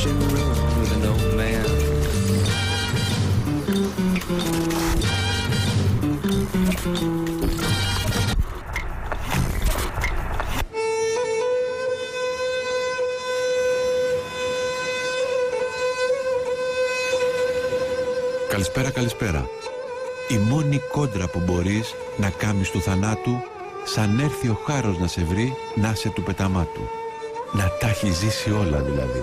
reception room with an old man. Καλησπέρα, καλησπέρα. Η μόνη κόντρα που μπορείς να κάμεις του θανάτου, σαν έρθει ο χάρος να σε βρει, να είσαι του πεταμάτου. Να τα έχει ζήσει όλα δηλαδή.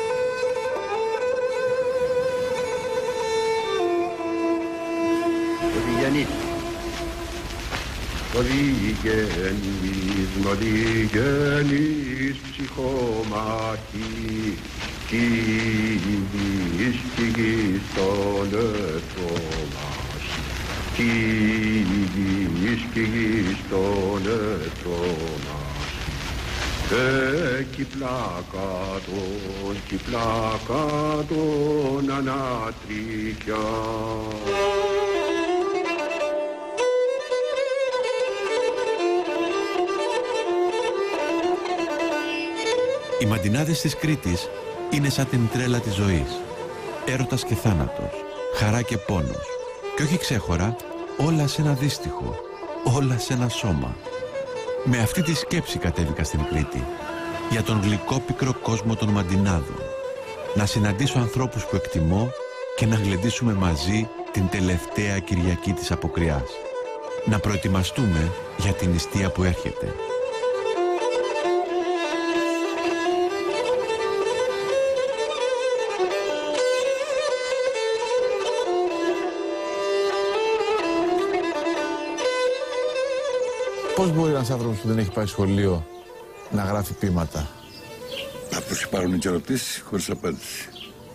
Μοδιγέννης ψυχώματι, Κύρις πηγής των εχθρών μας, Κύρις πηγής των εχθρών μας. Κι πλάκα των ανατριχιά. Οι μαντινάδες της Κρήτης είναι σαν την τρέλα της ζωής. Έρωτας και θάνατος, χαρά και πόνος. Και όχι ξέχωρα, όλα σε ένα δύστιχο, όλα σε ένα σώμα. Με αυτή τη σκέψη κατέβηκα στην Κρήτη, για τον γλυκόπικρο κόσμο των μαντινάδων. Να συναντήσω ανθρώπους που εκτιμώ και να γλεντήσουμε μαζί την τελευταία Κυριακή της αποκριάς. Να προετοιμαστούμε για την νηστεία που έρχεται. Πώς μπορεί ένας άνθρωπος που δεν έχει πάει σχολείο να γράφει ποίηματα? Απλώς υπάρχουν και ερωτήσεις χωρίς απάντηση.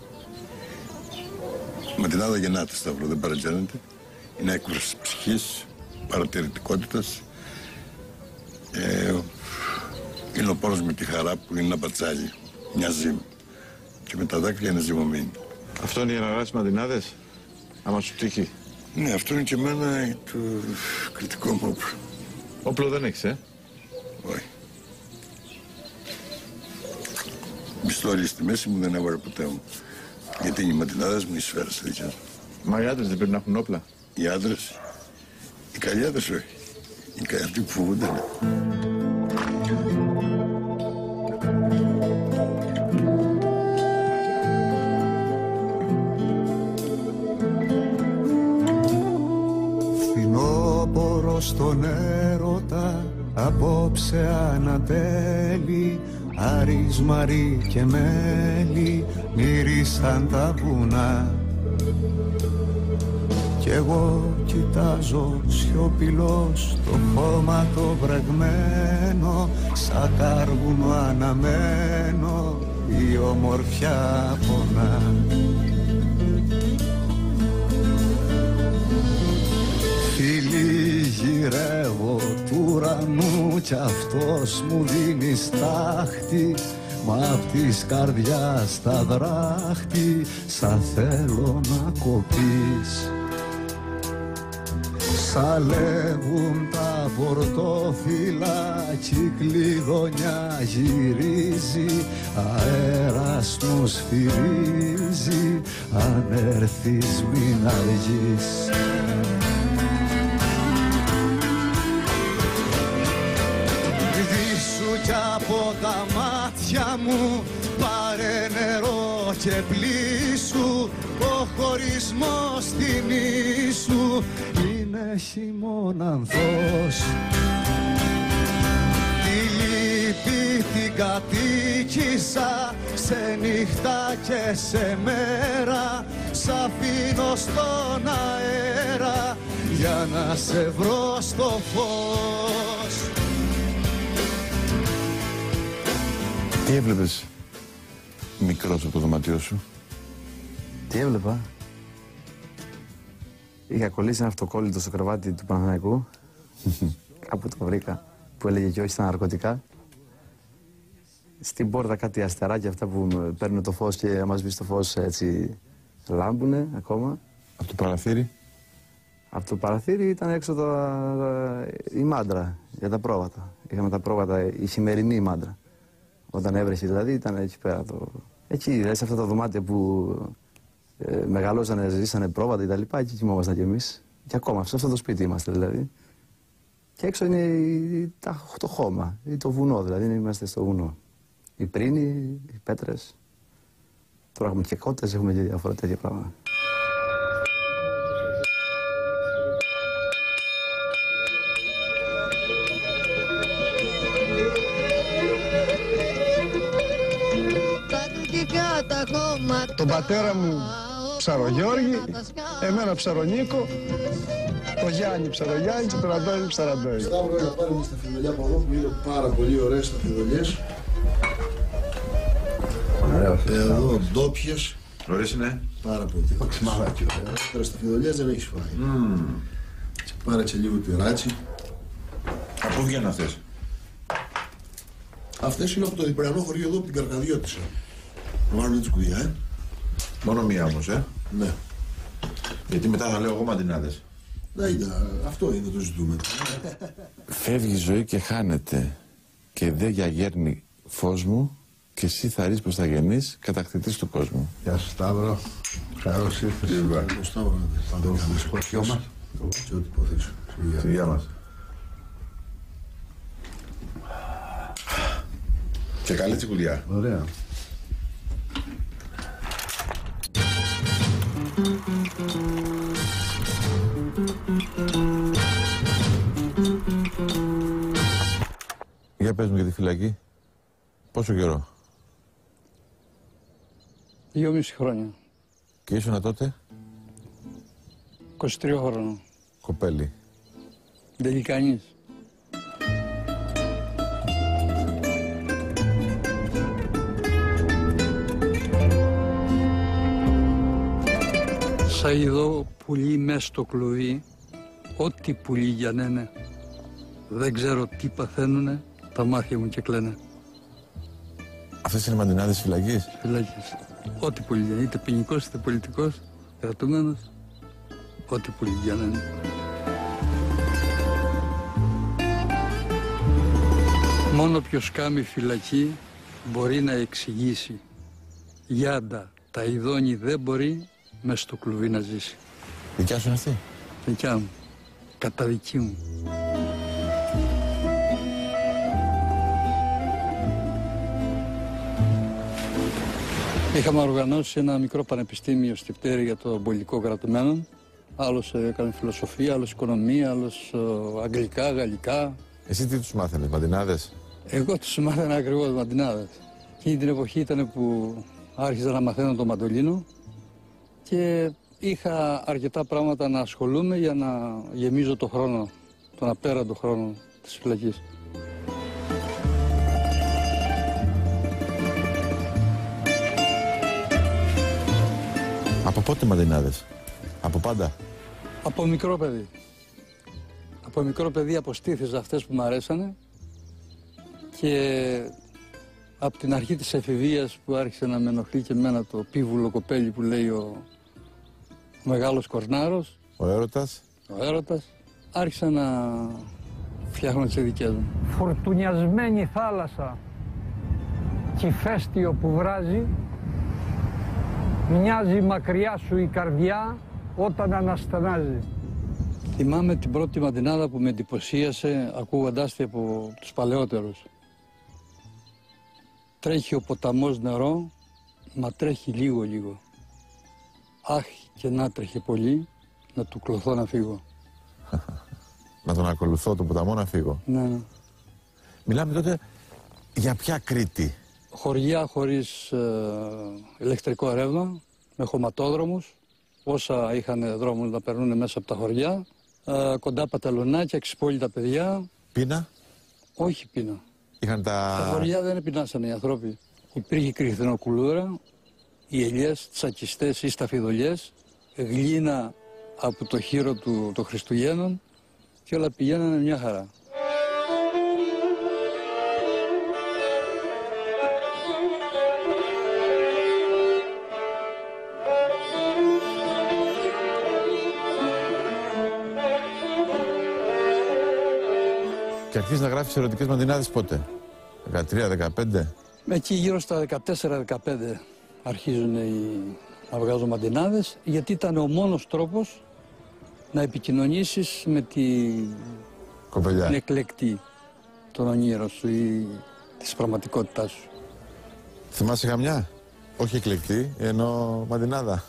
Μαντινάδα γεννάται, Σταύρο, δεν παρατζάνεται. Είναι έκφραση ψυχής, παρατηρητικότητας. Είναι ο πόνος με τη χαρά που είναι ένα πατσάλι, μια ζύμη. Και με τα δάκρυα είναι ζυμωμένη. Αυτό είναι για να γράψεις μαντινάδες, άμα σου τύχει? Ναι, αυτό είναι και εμένα το κριτικό μου όπλο. Όπλο δεν έχεις, Όχι. Πιστόλι στη μέση μου δεν έβαλε ποτέ μου. Γιατί είναι οι μαντινάδες μου οι σφαίρες δικιά μου. Μα οι άντρες δεν πρέπει να έχουν όπλα? Οι άντρες, οι καλοί άντρες όχι. Οι αυτοί που φοβούνται, ναι. Φθινόπωρο στον έρωτα, απόψε ανατέλει, Άρης, Μαρή και μέλι μύρισαν τα βουνά. Κι εγώ κοιτάζω σιωπηλός το χώμα το βρεγμένο, σαν κάργουνο αναμένο η ομορφιά πονά. Φίλοι γυρεύω του ουρανού κι αυτός μου δίνει στάχτη, μα απ' της καρδιάς τα δράχτη σαν θέλω να κοπείς. Σαλεύουν τα πορτόφυλλα κι η κλειδονιά γυρίζει, αέρας μου σφυρίζει, αν έρθεις μην αργείς. Σβήσου κι από τα μάτια μου, πάρε νερό και πλήσου, ο χωρισμός στην ίσου είναι χειμώνανθος. Τη λύπη την κατοίκησα σε νύχτα και σε μέρα, σ' αφήνω στον αέρα για να σε βρω στο φως. Τι έβλεπες μικρός από το δωμάτιό σου? Τι έβλεπα? Είχα κολλήσει ένα αυτοκόλλητο στο κρεβάτι του Παναθηναϊκού. Κάπου το βρήκα, που έλεγε και όχι στα ναρκωτικά. Στην πόρτα κάτι αστεράκια αυτά που παίρνουν το φως και άμα σβήσει το φως έτσι λάμπουνε ακόμα. Από το παραθύρι? Από το παραθύρι ήταν έξω η μάντρα για τα πρόβατα. Είχαμε τα πρόβατα, η χειμερινή μάντρα. Όταν έβρεχε δηλαδή ήταν εκεί πέρα Εκεί, δηλαδή σε αυτά τα δωμάτια που μεγαλώσανε, ζήσανε πρόβατα κτλ. Εκεί κοιμόμασταν κι εμείς. Και ακόμα, σε αυτό το σπίτι είμαστε δηλαδή. Και έξω είναι το χώμα ή το βουνό, δηλαδή είμαστε στο βουνό. Οι πρίνοι, οι πέτρες. Τώρα έχουμε και κότες, έχουμε και διάφορα τέτοια πράγματα. Τον πατέρα μου Ψαρογιώργη, εμένα Ψαρονίκο, το Γιάννη Ψαρογιάννη και τον Αντώνη Ψαραντώνη. Σταύρο, να πάρουμε στα φιδωλιά από εδώ που είναι πάρα πολύ ωραίες τα φιδωλιές. Εδώ ντόπιες. Ωραίες είναι. Πάρα πολύ. Οξυμαδάκι. Τώρα στα φιδωλιές δεν έχεις φάει. Και πάρε και λίγο τυράτσι. Από πού βγαίνουν αυτές? Αυτές είναι από το διπλανό χωριό εδώ από την Καρκαδιώτισσα. Να βάλουμε τη σκουδιά, Μόνο μία όμως, Ναι. Γιατί μετά θα λέω εγώ μαντινάδες. Ναι, αυτό είναι το ζητούμενο. Φεύγει η ζωή και χάνεται. Και δε για γέρνη φως μου, και εσύ θα ρεις προς τα γενείς, κατακτητής του κόσμου. Γεια σου Σταύρο. Καλώς ήρθες. Ο Σταύρο, θα το κάνεις χωριό μας. Και ό,τι υποθέσω. Στη γεια μας. Και καλή τσικουλιά. Ωραία. Για πες μου για τη φυλακή. Πόσο καιρό? 2,5 χρόνια. Και ήσουνα τότε? 23 χρονών. Κοπέλι. Δεν λέει κανείς. Σαΐδο πουλί μες στο κλουβί, ό,τι πουλί για νένε. Δεν ξέρω τι παθαίνουνε, τα μάτια μου και κλαίνε. Αυτές είναι μαντινάδες φυλακής? Φυλάκες. Ό,τι πουλί για, είτε ποινικός είτε πολιτικός, κρατούμενος, ό,τι πουλί για νένε. Μόνο ποιος κάμει φυλακή μπορεί να εξηγήσει. Γιάντα, τα ειδώνει δεν μπορεί μες στο κλουβί να ζήσει. Δικιά σου είναι αυτή? Δικιά μου. Κατά δική μου. Είχαμε οργανώσει ένα μικρό πανεπιστήμιο στη Πτέρη για το πολιτικό κρατουμένο. Άλλος έκανε φιλοσοφία, άλλος οικονομία, άλλος αγγλικά, γαλλικά. Εσύ τι τους μάθαινες, μαντινάδες? Εγώ τους μάθαινα ακριβώς μαντινάδες. Εκείνη την εποχή ήταν που άρχιζα να μαθαίνω το μαντολίνο και είχα αρκετά πράγματα να ασχολούμαι για να γεμίζω το χρόνο, τον απέραντο χρόνο της φυλακής. Από πότε μαντινάδες? Από πάντα? Από μικρό παιδί. Από μικρό παιδί αποστήθησα αυτές που μου αρέσανε και από την αρχή της εφηβείας που άρχισε να με ενοχλεί και εμένα το πίβουλο κοπέλι που λέει ο μεγάλος κορνάρος. Ο έρωτας. Ο έρωτας. Άρχισα να φτιάχνω τις δικές μου. Φορτουνιασμένη θάλασσα κι ηφαίστειο που βράζει, μοιάζει μακριά σου η καρδιά όταν αναστενάζει. Θυμάμαι την πρώτη μαντινάδα που με εντυπωσίασε ακούγοντάς τη από τους παλαιότερους. Τρέχει ο ποταμός νερό, μα τρέχει λίγο. Αχ, και να τρέχει πολύ, να του κλωθώ να φύγω. Να τον ακολουθώ το ποταμό να φύγω. Ναι. Μιλάμε τότε για ποια Κρήτη? Χωριά χωρίς ηλεκτρικό ρεύμα, με χωματόδρομους, όσα είχαν δρόμους να περνούν μέσα από τα χωριά, κοντά παταλονάκια, ξυπόλυτα παιδιά. Πείνα? Όχι πείνα. Είχαν Τα χωριά δεν πεινάσανε οι άνθρωποι. Υπήρχε κρυθινοκουλούρα, οι ελιές, τσακιστές ή σταφιδολιές, γλίνα από το χείρο των Χριστουγέννων και όλα πηγαίνανε μια χαρά. Και αρχίζεις να γράφεις ερωτικές μαντινάδες πότε? 13, 15? Εκεί γύρω στα 14-15. αρχίζουν να βγάζουν μαντινάδες, γιατί ήταν ο μόνος τρόπος να επικοινωνήσεις με την εκλεκτή, τον ονείρο σου ή της πραγματικότητάς σου. Θυμάσαι καμιά? Όχι εκλεκτή, ενώ μαντινάδα.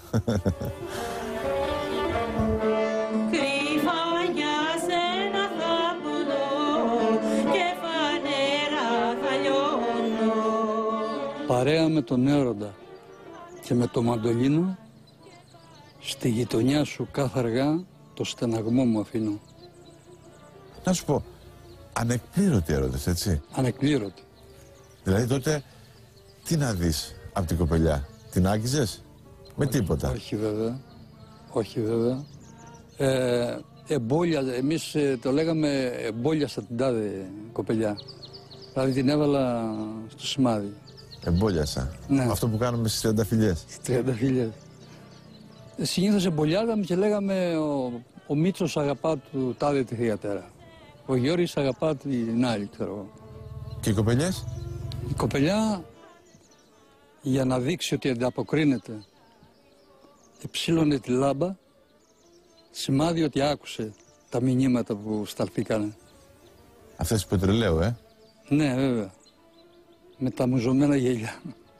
Παρέα με τον έρωτα και με το μαντολίνο, στη γειτονιά σου κάθε αργά το στεναγμό μου αφήνω. Να σου πω, ανεκπλήρωτοι έρωτες, έτσι? Ανεκπλήρωτοι. Δηλαδή τότε, τι να δεις από την κοπελιά? Την άγγιζες? Με τίποτα? Όχι βέβαια. Όχι βέβαια. Εμπόλια, εμείς το λέγαμε εμπόλιασα την τάδε κοπελιά. Δηλαδή την έβαλα στο σημάδι. Εμπόλιασα. Ναι. Αυτό που κάνουμε στις τριανταφυλιές. Στις τριανταφυλιές. Συνήθως εμπολιάζαμε και λέγαμε ο Μίτσος αγαπά του τάδε τη θειατέρα. Ο Γιώργης αγαπά την άλλη, ξέρω εγώ. Και οι κοπελιές? Η κοπελιά, για να δείξει ότι ανταποκρίνεται, εψήλωνε τη λάμπα, σημάδι ότι άκουσε τα μηνύματα που σταλθήκανε. Αυτές του πετρελαίου, Ναι, βέβαια. Με τα μουζωμένα γέλια.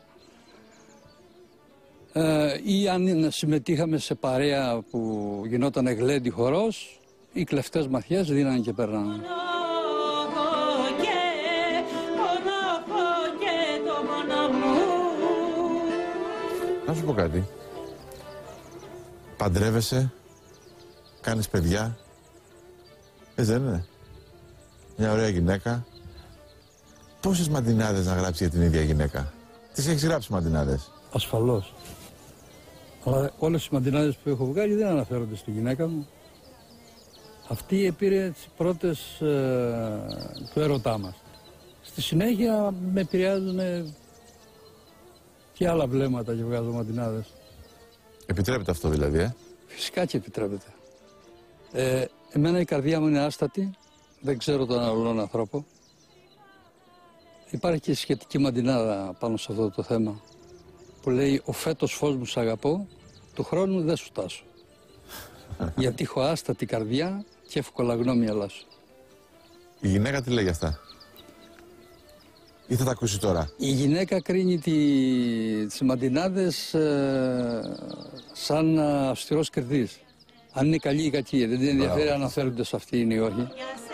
Ή αν συμμετείχαμε σε παρέα που γινόταν γλέντι χορός, οι κλεφτές ματιές δίνανε και περνάνε. Να σου πω κάτι. Παντρεύεσαι, κάνεις παιδιά, δεν είναι? Μια ωραία γυναίκα. Πόσες μαντινάδες να γράψει για την ίδια γυναίκα? Τις έχεις γράψει μαντινάδες? Ασφαλώς. Αλλά όλες οι μαντινάδες που έχω βγάλει δεν αναφέρονται στη γυναίκα μου. Αυτή πήρε τις πρώτες του έρωτά μας. Στη συνέχεια με επηρεάζουν και άλλα βλέμματα και βγάζω μαντινάδες. Επιτρέπεται αυτό δηλαδή, Φυσικά και επιτρέπεται. Εμένα η καρδιά μου είναι άστατη, δεν ξέρω τον άλλον ανθρώπο. Υπάρχει και σχετική μαντινάδα πάνω σε αυτό το θέμα που λέει «Ο φέτος φως μου σ' αγαπώ, του χρόνου δεν σου τάσω». Γιατί έχω άστατη καρδιά και εύκολα γνώμη σου. Η γυναίκα τι λέει αυτά? Ή θα τα ακούσει τώρα? Η γυναίκα κρίνει τις μαντινάδες σαν αυστηρός κριτής. Αν είναι καλή ή κακή, δεν την ενδιαφέρει αν αναφέρονται σε αυτή είναι ή όχι.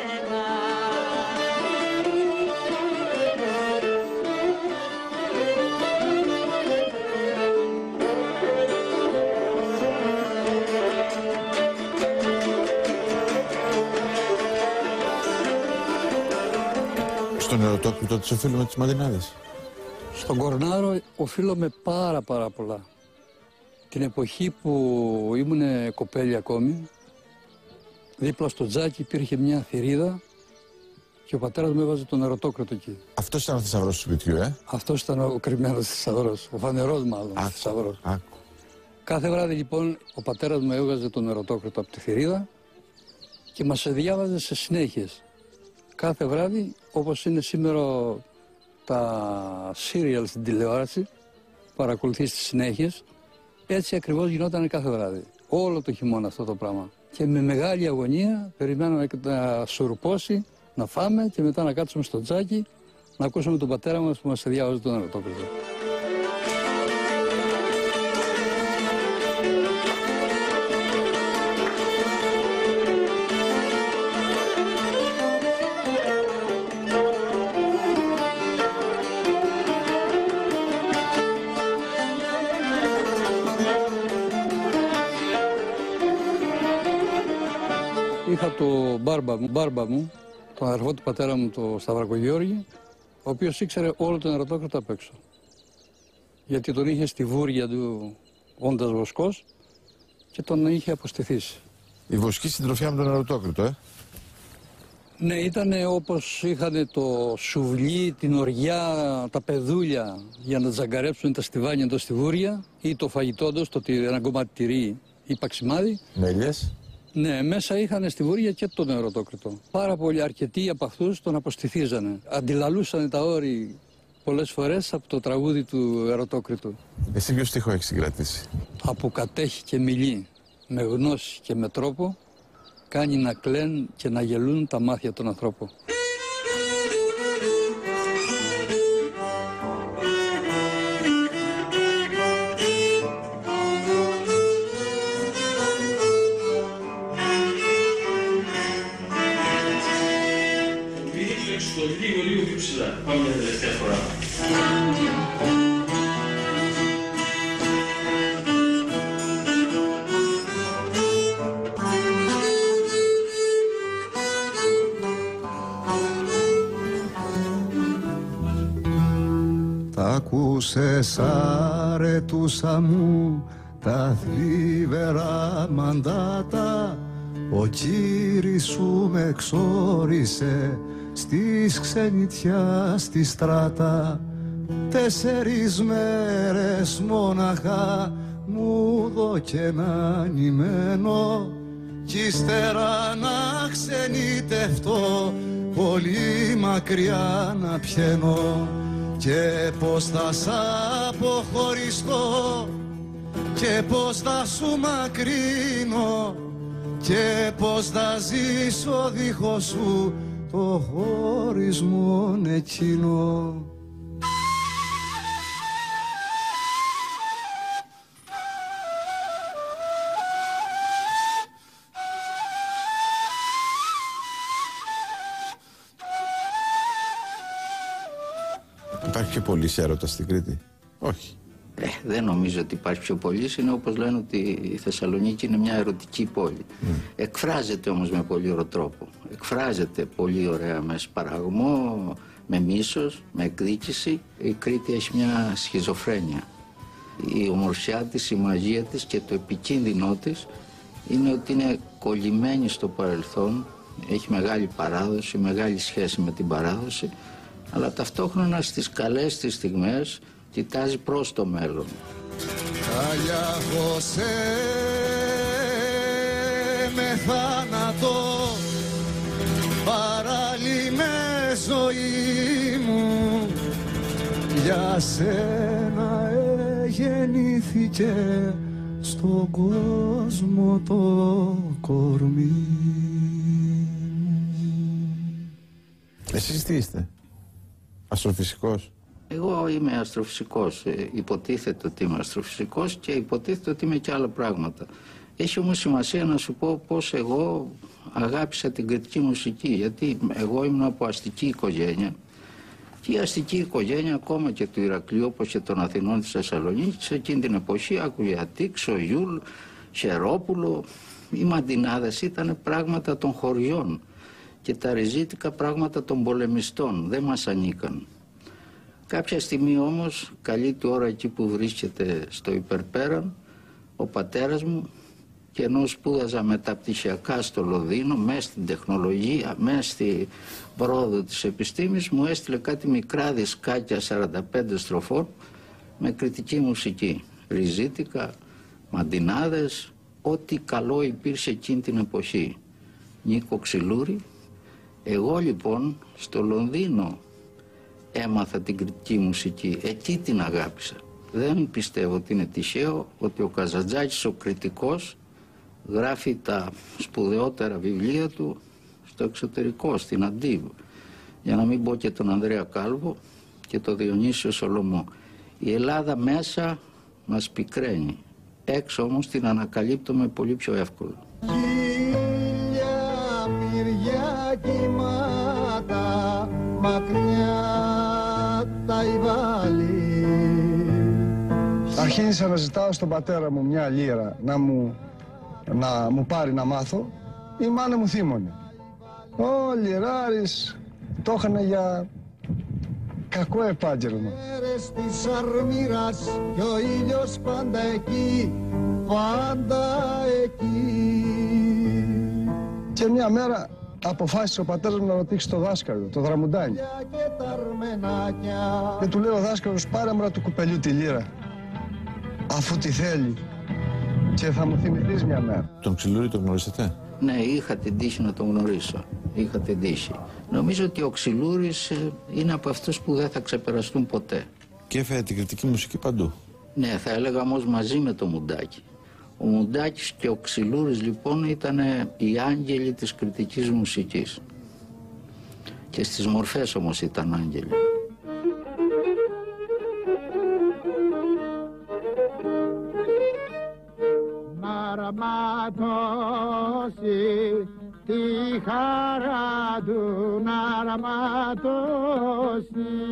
Στον ερωτόκριτο της οφείλουμε τις μαντινάδες? Στον Κορνάρο οφείλομαι πάρα πολλά. Την εποχή που ήμουν κοπέλι ακόμη, δίπλα στο τζάκι υπήρχε μια θηρίδα και ο πατέρας μου έβαζε τον ερωτόκριτο εκεί. Αυτός ήταν ο θησαυρός του σπιτιού, Αυτός ήταν ο κρυμμένος θησαυρός, ο φανερός μάλλον θησαυρός. Κάθε βράδυ λοιπόν ο πατέρας μου έβγαζε τον ερωτόκριτο από τη θηρίδα και μας διάβαζε σε συνέχειες. Κάθε βράδυ, όπως είναι σήμερα τα serial στην τηλεόραση, παρακολουθείς τις συνέχειες, έτσι ακριβώς γινόταν κάθε βράδυ. Όλο το χειμώνα αυτό το πράγμα. Και με μεγάλη αγωνία περιμέναμε να σουρουπώσει, να φάμε και μετά να κάτσουμε στο τζάκι να ακούσουμε τον πατέρα μας που μας διάβαζε τον ερωτόκριτο. Είχα το μπάρμπα μου, τον αδερφό του πατέρα μου, το Σταυρακογιώργη, ο οποίος ήξερε όλο τον ερωτόκριτο απ' έξω. Γιατί τον είχε στη βούρια του όντας βοσκός και τον είχε αποστηθήσει. Η βοσκή συντροφιά με τον ερωτόκριτο, Ναι, ήταν όπως είχαν το σουβλί, την οριά, τα πεδούλια για να τζαγκαρέψουν τα στιβάνια εντός στη βούρια ή το φαγητό εντός, ένα κομμάτι τυρί ή παξιμάδι. Μέλιες. Ναι, μέσα είχαν στη βούρια και τον ερωτόκριτο. Πάρα πολλοί αρκετοί από αυτούς τον αποστηθίζανε. Αντιλαλούσαν τα όρη πολλές φορές από το τραγούδι του Ερωτόκριτου. Εσύ ποιο στίχο έχεις συγκρατήσει? Από κατέχει και μιλεί, με γνώση και με τρόπο, κάνει να κλαίνουν και να γελούν τα μάτια των ανθρώπων. Λίγο πιο ψηλά. Πάμε μια τελευταία φορά. Τα ακούσες αρετούσα μου τα θλιβερά μαντάτα, ο Κύρις σου με εξόρισε στις ξενιτιά στη στράτα. 4 μέρες μόναχα μου δώκε να νημένω, κι ύστερα να ξενιτευτώ, πολύ μακριά να πιένω. Και πως θα σ' αποχωριστώ και πως θα σου μακρύνω και πως θα ζήσω δίχως σου το χωρισμό εκείνο. Υπάρχει πιο πολύς έρωτας στην Κρήτη? Όχι. Δεν νομίζω ότι υπάρχει πιο πολύς. Είναι όπως λένε ότι η Θεσσαλονίκη είναι μια ερωτική πόλη. Εκφράζεται όμως με πολύ ωραίο τρόπο. Εκφράζεται πολύ ωραία με σπαραγμό, με μίσος, με εκδίκηση. Η Κρήτη έχει μια σχιζοφρένεια. Η ομορφιά της, η μαγεία της και το επικίνδυνό της είναι ότι είναι κολλημένη στο παρελθόν. Έχει μεγάλη παράδοση, μεγάλη σχέση με την παράδοση, αλλά ταυτόχρονα στις καλές της στιγμές κοιτάζει προς το μέλλον. Καλιά Χωσέ με θάνατο, παράλληλη με ζωή μου, για σένα γεννήθηκε στον κόσμο το κορμί. Εσείς τι είστε? Αστροφυσικός? Εγώ είμαι αστροφυσικός. Υποτίθεται ότι είμαι αστροφυσικός και υποτίθεται ότι είμαι και άλλα πράγματα. Έχει όμως σημασία να σου πω πώς εγώ αγάπησα την κριτική μουσική. Γιατί εγώ ήμουν από αστική οικογένεια. Και η αστική οικογένεια, ακόμα και του Ηρακλείου, όπως και των Αθηνών της Θεσσαλονίκης, σε εκείνη την εποχή άκουγε Αττίξο, Γιούλ, Χερόπουλο. Οι μαντινάδες ήταν πράγματα των χωριών και τα ριζίτικα πράγματα των πολεμιστών. Δεν μας ανήκαν. Κάποια στιγμή όμως, καλή του ώρα εκεί που βρίσκεται στο υπερπέραν, ο πατέρας μου, και ενώ σπούδαζα μεταπτυχιακά στο Λονδίνο, μέσα στην τεχνολογία, μέσα στη πρόοδο της επιστήμης, μου έστειλε κάτι μικρά δισκάκια 45 στροφών με κριτική μουσική. Ριζίτικα, μαντινάδες, ό,τι καλό υπήρξε εκείνη την εποχή. Νίκο Ξυλούρη. Εγώ λοιπόν στο Λονδίνο έμαθα την κριτική μουσική, εκεί την αγάπησα. Δεν πιστεύω ότι είναι τυχαίο ότι ο Καζαντζάκης, ο κριτικός, γράφει τα σπουδαιότερα βιβλία του στο εξωτερικό, στην Αντίβ. Για να μην πω και τον Ανδρέα Κάλβο και τον Διονύσιο Σολομό. Η Ελλάδα μέσα μας πικραίνει, έξω όμως την ανακαλύπτουμε πολύ πιο εύκολα. Κυμάτα, μακριά τα υβάλλει. Αρχίνησα να ζητάω στον πατέρα μου μια λίρα να μου πάρει να μάθω. Η μάνα μου θύμωνε. Ο λιράρης το είχανε για κακό επάγγελμα. Της αρμύρας κι ο ήλιος πάντα εκεί, πάντα εκεί. Και μια μέρα αποφάσισε ο πατέρας μου να ρωτήσει το δάσκαλο, το Δραμουντάνη. Και του λέει ο δάσκαλος, πάρε μου του κουπελιού τη λύρα, αφού τη θέλει, και θα μου θυμηθείς μια μέρα. Τον Ξυλούρη τον γνωρίσατε? Ναι, είχα την τύχη να τον γνωρίσω. είχα την τύχη. Νομίζω ότι ο Ξυλούρης είναι από αυτούς που δεν θα ξεπεραστούν ποτέ. Και έφερε την κριτική μουσική παντού. Ναι, θα έλεγα όμως μαζί με το Μουντάκη. Ο Μουντάκης και ο Ξυλούρης λοιπόν ήταν οι άγγελοι της κριτικής μουσικής. Και στις μορφές όμως ήταν άγγελοι. Να ραματώσει τη χαρά του, να ραματώσει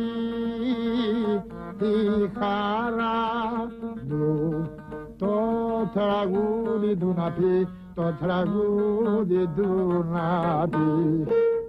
τη χαρά του, το τραγούδι του να πει, το τραγούδι του να πει.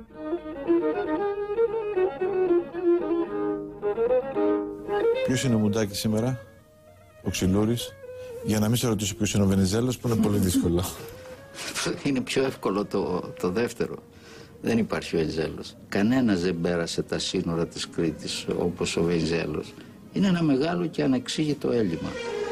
Ποιος είναι ο Μουντάκης σήμερα, ο Ξυλούρης? Για να μην σε ρωτήσω ποιος είναι ο Βενιζέλος, που είναι πολύ δύσκολο. Είναι πιο εύκολο το δεύτερο. Δεν υπάρχει ο Βενιζέλος. Κανένας δεν πέρασε τα σύνορα της Κρήτης όπως ο Βενιζέλος. Είναι ένα μεγάλο και ανεξήγητο έλλειμμα.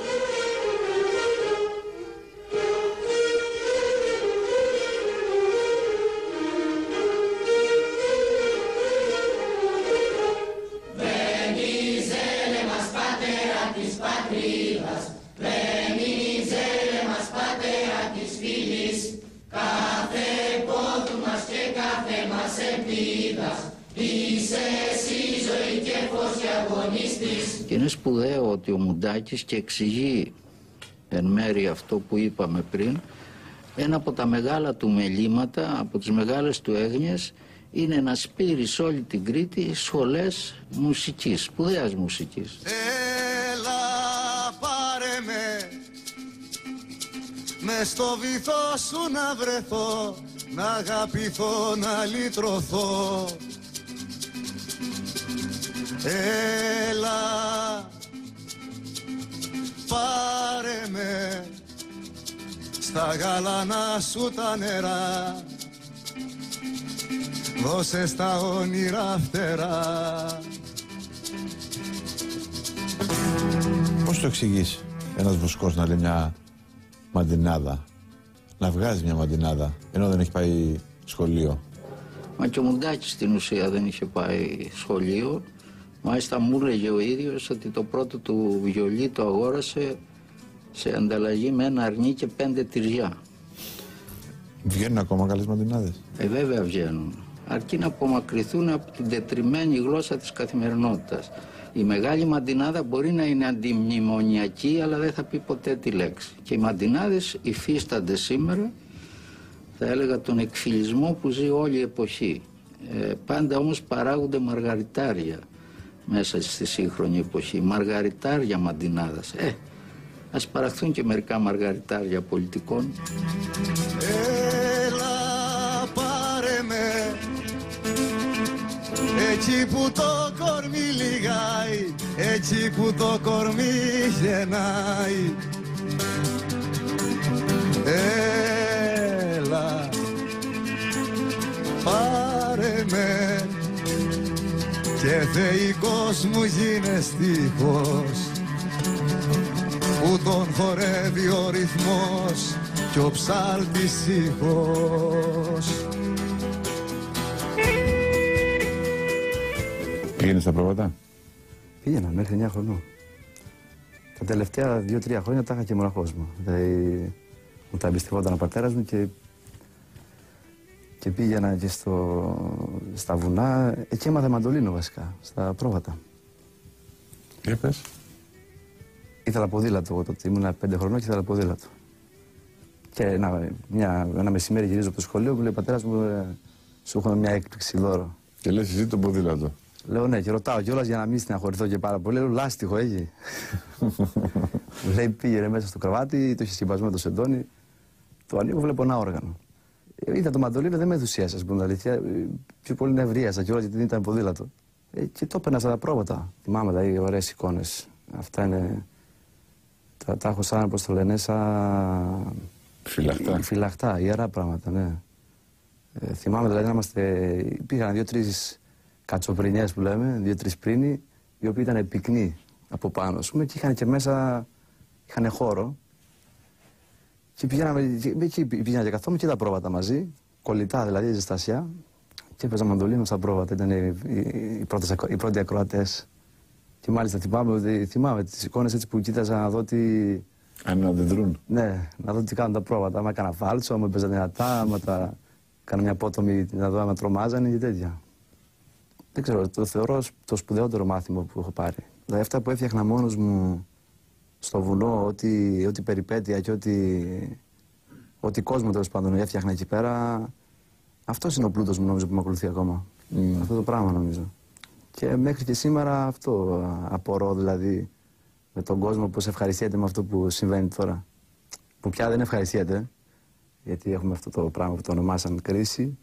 Βενιζέλε μας πατέρα της πατρίδας, Βενιζέλε μας πατέρα της φυλής, κάθε πόδου μας και κάθε μας ελπίδας, είσαι εσύ ζωή και φως και αγωνιστής. Και είναι σπουδαίο ότι ο Μουντάκης και εξηγεί εν μέρει αυτό που είπαμε πριν. Ένα από τα μεγάλα του μελήματα, από τις μεγάλες του έγνοιες, είναι να σπείρει σε όλη την Κρήτη σχολές μουσικής, σπουδαίας μουσικής. Έλα πάρε με στο βυθό σου να βρεθώ, να αγαπηθώ, να λυτρωθώ. Έλα πάρε με στα γαλανά σου τα νερά, δώσε στα όνειρα φτερά. Πώς το εξηγείς ένας βουσκός να λέει μια μαντινάδα, να βγάζει μια μαντινάδα, ενώ δεν έχει πάει σχολείο? Μα και ο Μουντάκης στην ουσία δεν είχε πάει σχολείο. Μάλιστα μου έλεγε ο ίδιος ότι το πρώτο του βιολί το αγόρασε σε ανταλλαγή με ένα αρνί και 5 τυριά. Βγαίνουν ακόμα καλές μαντινάδες? Βέβαια βγαίνουν. Αρκεί να απομακρυνθούν από την τετριμένη γλώσσα της καθημερινότητας. Η μεγάλη μαντινάδα μπορεί να είναι αντιμνημονιακή, αλλά δεν θα πει ποτέ τη λέξη. Και οι μαντινάδες υφίστανται σήμερα, θα έλεγα, τον εκφυλισμό που ζει όλη η εποχή. Πάντα όμως παράγονται μαργαριτάρια μέσα στη σύγχρονη εποχή. Μαργαριτάρια μαντινάδας. Ας παραχθούν και μερικά μαργαριτάρια πολιτικών. Έλα πάρε με εκεί που το κορμί λιγάει, εκεί που το κορμί γεννάει. Έλα πάρε με και θεϊκός μου γίνε στίχος, που τον χορεύει ο ρυθμός κι ο ψάλτης ήχος. Πήγαινε στα πρόβατα? Πήγαινα μέχρι 9 χρονών. Τα τελευταία 2-3 χρόνια τα είχα και μοναχός μου. Δηλαδή, μου τα εμπιστευόταν ο πατέρας μου και πήγαινα και στα βουνά. Εκεί έμαθα μαντολίνο βασικά, στα πρόβατα. Τι είπες? Ήθελα ποδήλατο εγώ τότε, ήμουν 5 χρονών και ήθελα ποδήλατο. Και ένα μεσημέρι γυρίζω από το σχολείο, μου λέει ο πατέρας μου, σου έχω μια έκπληξη δώρο. Και λες εσύ το ποδήλατο? Λέω ναι, και ρωτάω κιόλας για να μην στεναχωρηθώ και πάρα πολύ. Λέω λάστιχο έχει. Μου λέει πήγαινε μέσα στο κρεβάτι, το είχε σκεπασμένο το σεντόνι. Το ανοίγω, βλέπω ένα όργανο. Είδα το μαντολίνο, δεν με ενθουσίασε, α πούμε, αλήθεια. Πιο πολύ νευρίασα κιόλας γιατί δεν ήταν ποδήλατο. Και το έπαιρνα στα πρόβατα. Θυμάμαι δηλαδή ωραίες εικόνες. Αυτά είναι. Τα έχω σαν, πώς το λένε, σαν. Φυλαχτά. Φυλαχτά, ιερά πράγματα, ναι. Θυμάμαι δηλαδή να είμαστε. Πήγαν 2-3 κατσοπρινιές που λέμε, 2-3 πρίνοι, οι οποίοι ήταν πυκνοί από πάνω, ας πούμε, και είχαν και μέσα. Είχαν χώρο. Και πήγαινα και καθόμουν και τα πρόβατα μαζί, κολλητά δηλαδή, ζεστασιά. Και έπαιζα μαντολίνο στα πρόβατα, ήταν οι πρώτοι ακροατές. Και μάλιστα θυμάμαι τις εικόνες έτσι που κοίταζα να δω τι... Αν αντιδρούν. Ναι, να δω τι κάνουν τα πρόβατα. Άμα έκανα φάλτσο, άμα έπαιζα δυνατά, άμα κάνα μια απότομη να δω άμα τρομάζανε και τέτοια. Δεν ξέρω, το θεωρώ το σπουδαιότερο μάθημα που έχω πάρει. Δηλαδή αυτά που έφτιαχνα μόνος μου στο βουνό, ό,τι περιπέτεια και ό,τι κόσμο τέλος πάντων έφτιαχνα εκεί πέρα, αυτός είναι ο πλούτος μου νομίζω που με ακολουθεί ακόμα. Αυτό το πράγμα νομίζω. Και μέχρι και σήμερα αυτό απορώ δηλαδή με τον κόσμο πώς ευχαριστιέται με αυτό που συμβαίνει τώρα. Που πια δεν ευχαριστιέται, γιατί έχουμε αυτό το πράγμα που το ονομάσαν κρίση.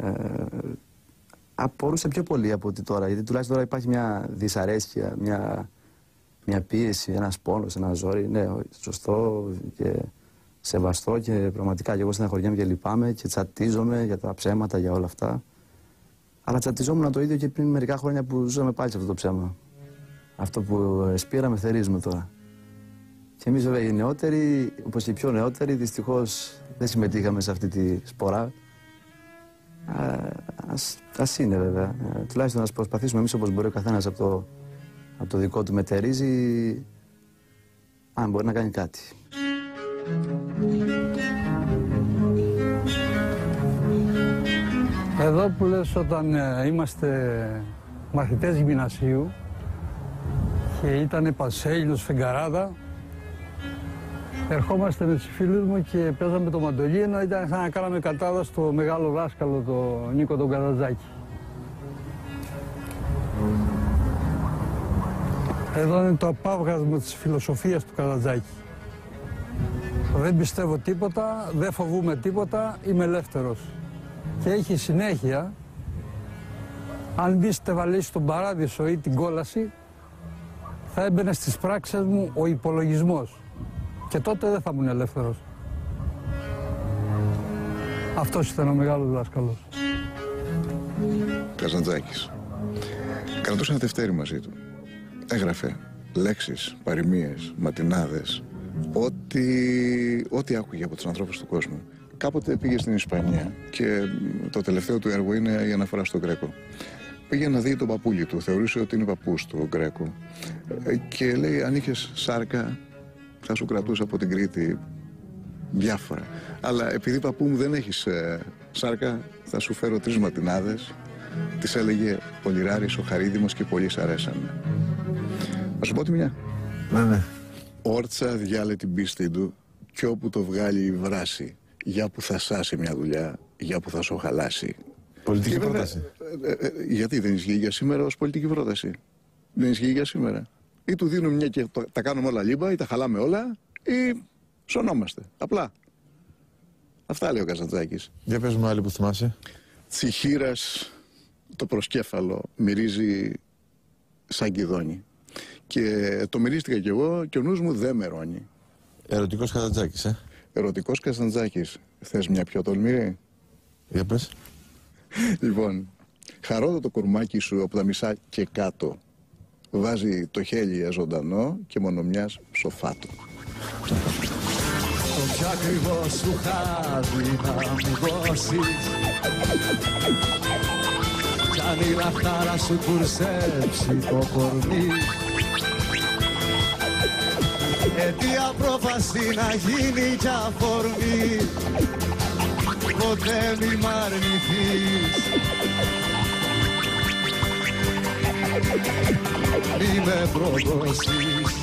Απορούσε πιο πολύ από ότι τώρα, γιατί τουλάχιστον τώρα υπάρχει μια δυσαρέσκεια, μια πίεση, ένας πόνος, ένα ζόρι. Ναι, σωστό και σεβαστό και πραγματικά και εγώ στεναχωριέμαι και λυπάμαι και τσατίζομαι για τα ψέματα, για όλα αυτά. Αλλά τσατιζόμουν το ίδιο και πριν μερικά χρόνια που ζούσαμε πάλι σε αυτό το ψέμα. Αυτό που σπήραμε θερίζουμε τώρα. Και εμείς βέβαια οι νεότεροι, όπως και οι πιο νεότεροι, δυστυχώς δεν συμμετείχαμε σε αυτή τη σπορά. Ας είναι βέβαια. Τουλάχιστον να προσπαθήσουμε εμείς όπως μπορεί ο καθένας από το δικό του μετερίζει, αν μπορεί να κάνει κάτι. Εδώ που λες όταν είμαστε μαθητές γυμνασίου και ήταν Πανσέλινος, Φεγγαράδα, ερχόμαστε με τους φίλους μου και παίζαμε το μαντολίνο, ήταν σαν να κάναμε κατάδα στο μεγάλο δάσκαλο, τον Νίκο τον Καρατζάκη. Εδώ είναι το απάβγασμα της φιλοσοφίας του Καρατζάκη. Δεν πιστεύω τίποτα, δεν φοβούμαι τίποτα, είμαι ελεύθερος. Και έχει συνέχεια, αν μπεις στεβαλείς στον παράδεισο ή την κόλαση, θα έμπαινε στις πράξεις μου ο υπολογισμός. Και τότε δεν θα ήμουν ελεύθερος. Αυτός ήταν ο μεγάλος δάσκαλος. Καζαντζάκης. Κρατούσε ένα τευτέρι μαζί του. Έγραφε λέξεις, παροιμίες, ματινάδες, ό,τι άκουγε από τους ανθρώπους του κόσμου. Κάποτε πήγε στην Ισπανία και το τελευταίο του έργο είναι η αναφορά στον Γκρέκο. Πήγε να δει τον παππούλι του, θεωρούσε ότι είναι παππούς του ο Γκρέκο. Και λέει, αν είχες σάρκα θα σου κρατούσα από την Κρήτη διάφορα. Αλλά επειδή παππού μου δεν έχεις σάρκα, θα σου φέρω 3 ματινάδες. Της έλεγε ο Λιράρης, ο Χαρίδημος και πολλοί σ' αρέσανε. Να σου πω τη μια. Ναι. Όρτσα διάλε την πίστη του κι όπου το βγάλει η βράση. Για που θα σάσει μια δουλειά, για που θα σου χαλάσει. Πολιτική πρόταση. Γιατί δεν ισχύει για σήμερα ως πολιτική πρόταση. Δεν ισχύει για σήμερα. Ή του δίνουμε μια και τα κάνουμε όλα λίμπα, ή τα χαλάμε όλα, ή σωνόμαστε. Απλά. Αυτά λέει ο Καζαντζάκης. Για πες μου άλλη που θυμάσαι. Τσιχύρας το προσκέφαλο μυρίζει σαν κηδόνι. Και το μυρίστηκα κι εγώ και ο νους μου δεν μερώνει. Ερωτικός Καζαντζάκης, Ερωτικός Καζαντζάκης. Θες μια πιο τολμηρή? Για πες. Λοιπόν, χαρόδο το κορμάκι σου από τα μισά και κάτω. Βάζει το χέλι ζωντανό και μόνο μιας ψοφάτο. Το πιο ακριβό σου χάδι να μου δώσεις κι αν η λαχτάρα σου κουρσέψει το κορμί, αιτία πρόφαση να γίνει κι αφορμή, ποτέ μη μ' αρνηθείς, μη με προδώσεις.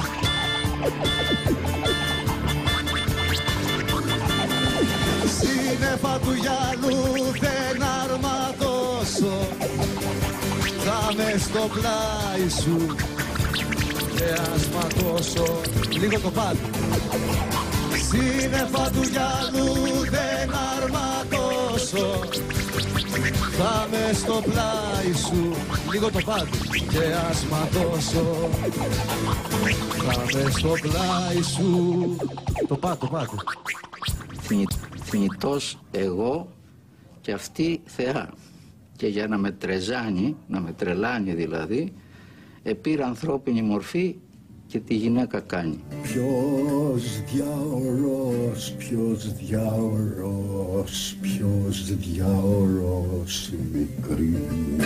Σύννεφα του γυαλού δεν αρματώσω, θα με στο πλάι σου και ας ματώσω. Λίγο το πάλι. Σύννεφα του γυαλού δεν αρματώσω, θα με στο πλάι σου. Λίγο το πάλι. Και ας ματώσω, θα με στο πλάι σου. Το πάτε. Θνητός εγώ και αυτή θεά. Και για να με τρεζάνει, να με τρελάνει δηλαδή, επήρα ανθρώπινη μορφή και τη γυναίκα κάνει. Ποιος διάολος, ποιος διάολος, ποιος διάολος μικρή.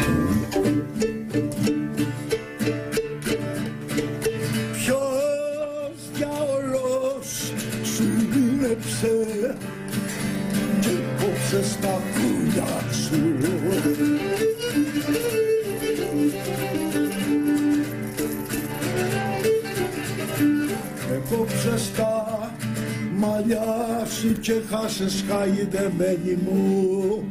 Ποιος διάολος σου δούλεψε και κόψε στα πουλιά σου. Έκοψες τα μαλλιά σου και χάσες χαϊδεμένη μου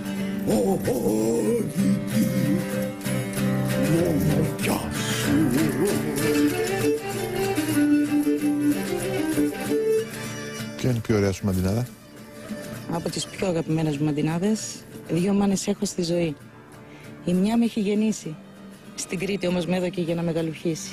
όλη την ομορφιά σου. Ποια είναι η πιο ωραία σου μαντινάδα? Από τις πιο αγαπημένες μου μαντινάδες, 2 μάνες έχω στη ζωή. Η μια με έχει γεννήσει, στην Κρήτη όμως με έδωκε για να μεγαλουχήσει.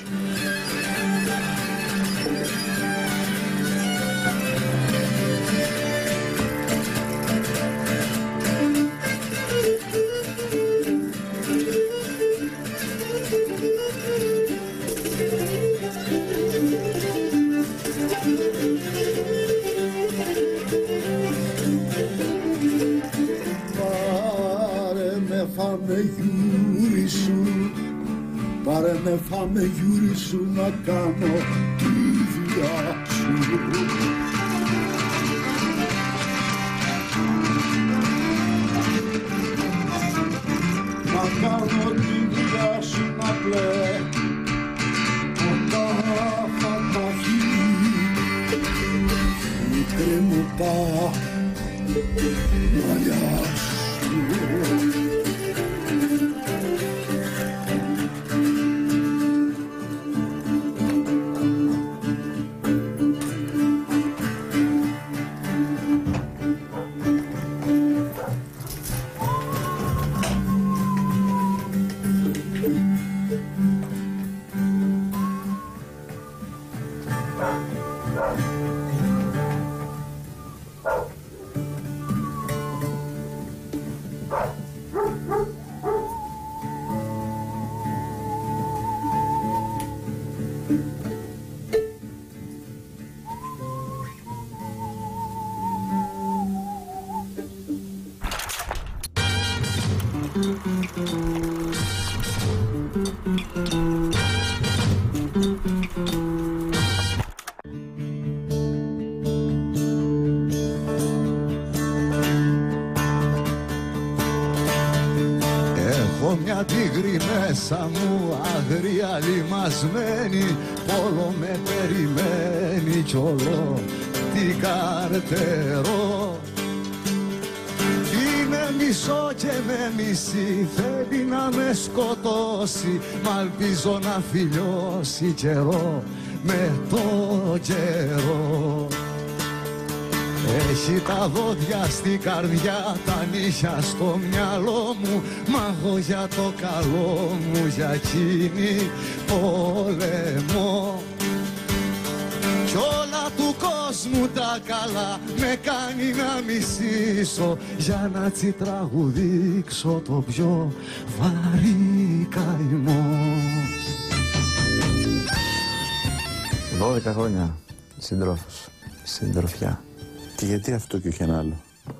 Πάρε με φάμε γιούρι σου να κάνω τη δουλειά σου. Να κάνω τη δουλειά σου να πλέ τα φανταχή. Μικρή μου τα μαλλιά σου. Έχω μια τίγρη μέσα μου, αγρία λιμασμένη, όλο με περιμένει κι όλο τι καρτερώ. Είναι μισό και με μισή, θέλει να με σκοτώσει, μ' αλπίζω να φιλιώσει καιρό με το καιρό. Έχει τα δόντια στην καρδιά, τα νύχια στο μυαλό μου, μα εγώ για το καλό μου, για εκείνη πολεμώ. Κι όλα του κόσμου τα καλά με κάνει να μισήσω, για να τσι τραγουδήξω το πιο βαρύ καημό. 12 χρόνια συντρόφος, συντροφιά. Και γιατί αυτό και όχι ένα άλλο?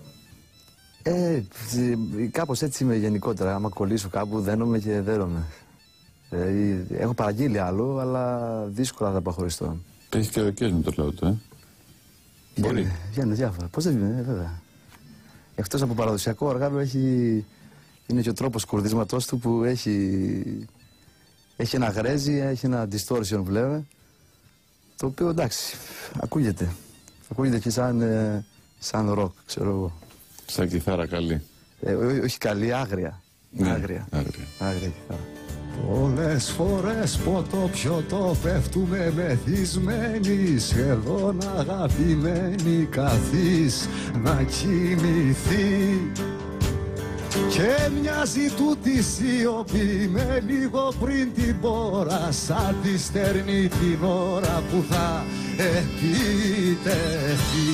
Κάπως έτσι είμαι γενικότερα. Άμα κολλήσω κάπου δένομαι και δέρομαι. Έχω παραγγείλει άλλο, αλλά δύσκολα θα αποχωριστώ. Το έχει και ο με το λαό του, Μπορεί. Βγαίνουν διάφορα. Πώς δεν είναι, βέβαια. Εκτός από παραδοσιακό οργάνο είναι και ο τρόπος κουρδίσματός του που έχει ένα γρέζι, έχει ένα distortion βλέπε, το οποίο εντάξει, ακούγεται. Ακούγεται και σαν ροκ, ξέρω εγώ. Σαν κιθάρα καλή. Όχι καλή, άγρια. Ναι, άγρια κιθάρα. Πολλές φορές ποτό πιωτό πέφτουμε μεθυσμένοι, σχεδόν αγαπημένοι, καθείς να κοιμηθεί. Και μοιάζει τούτη σιωπή με λίγο πριν την πόρα, σαν τη στερνή την ώρα που θα επιτεθεί.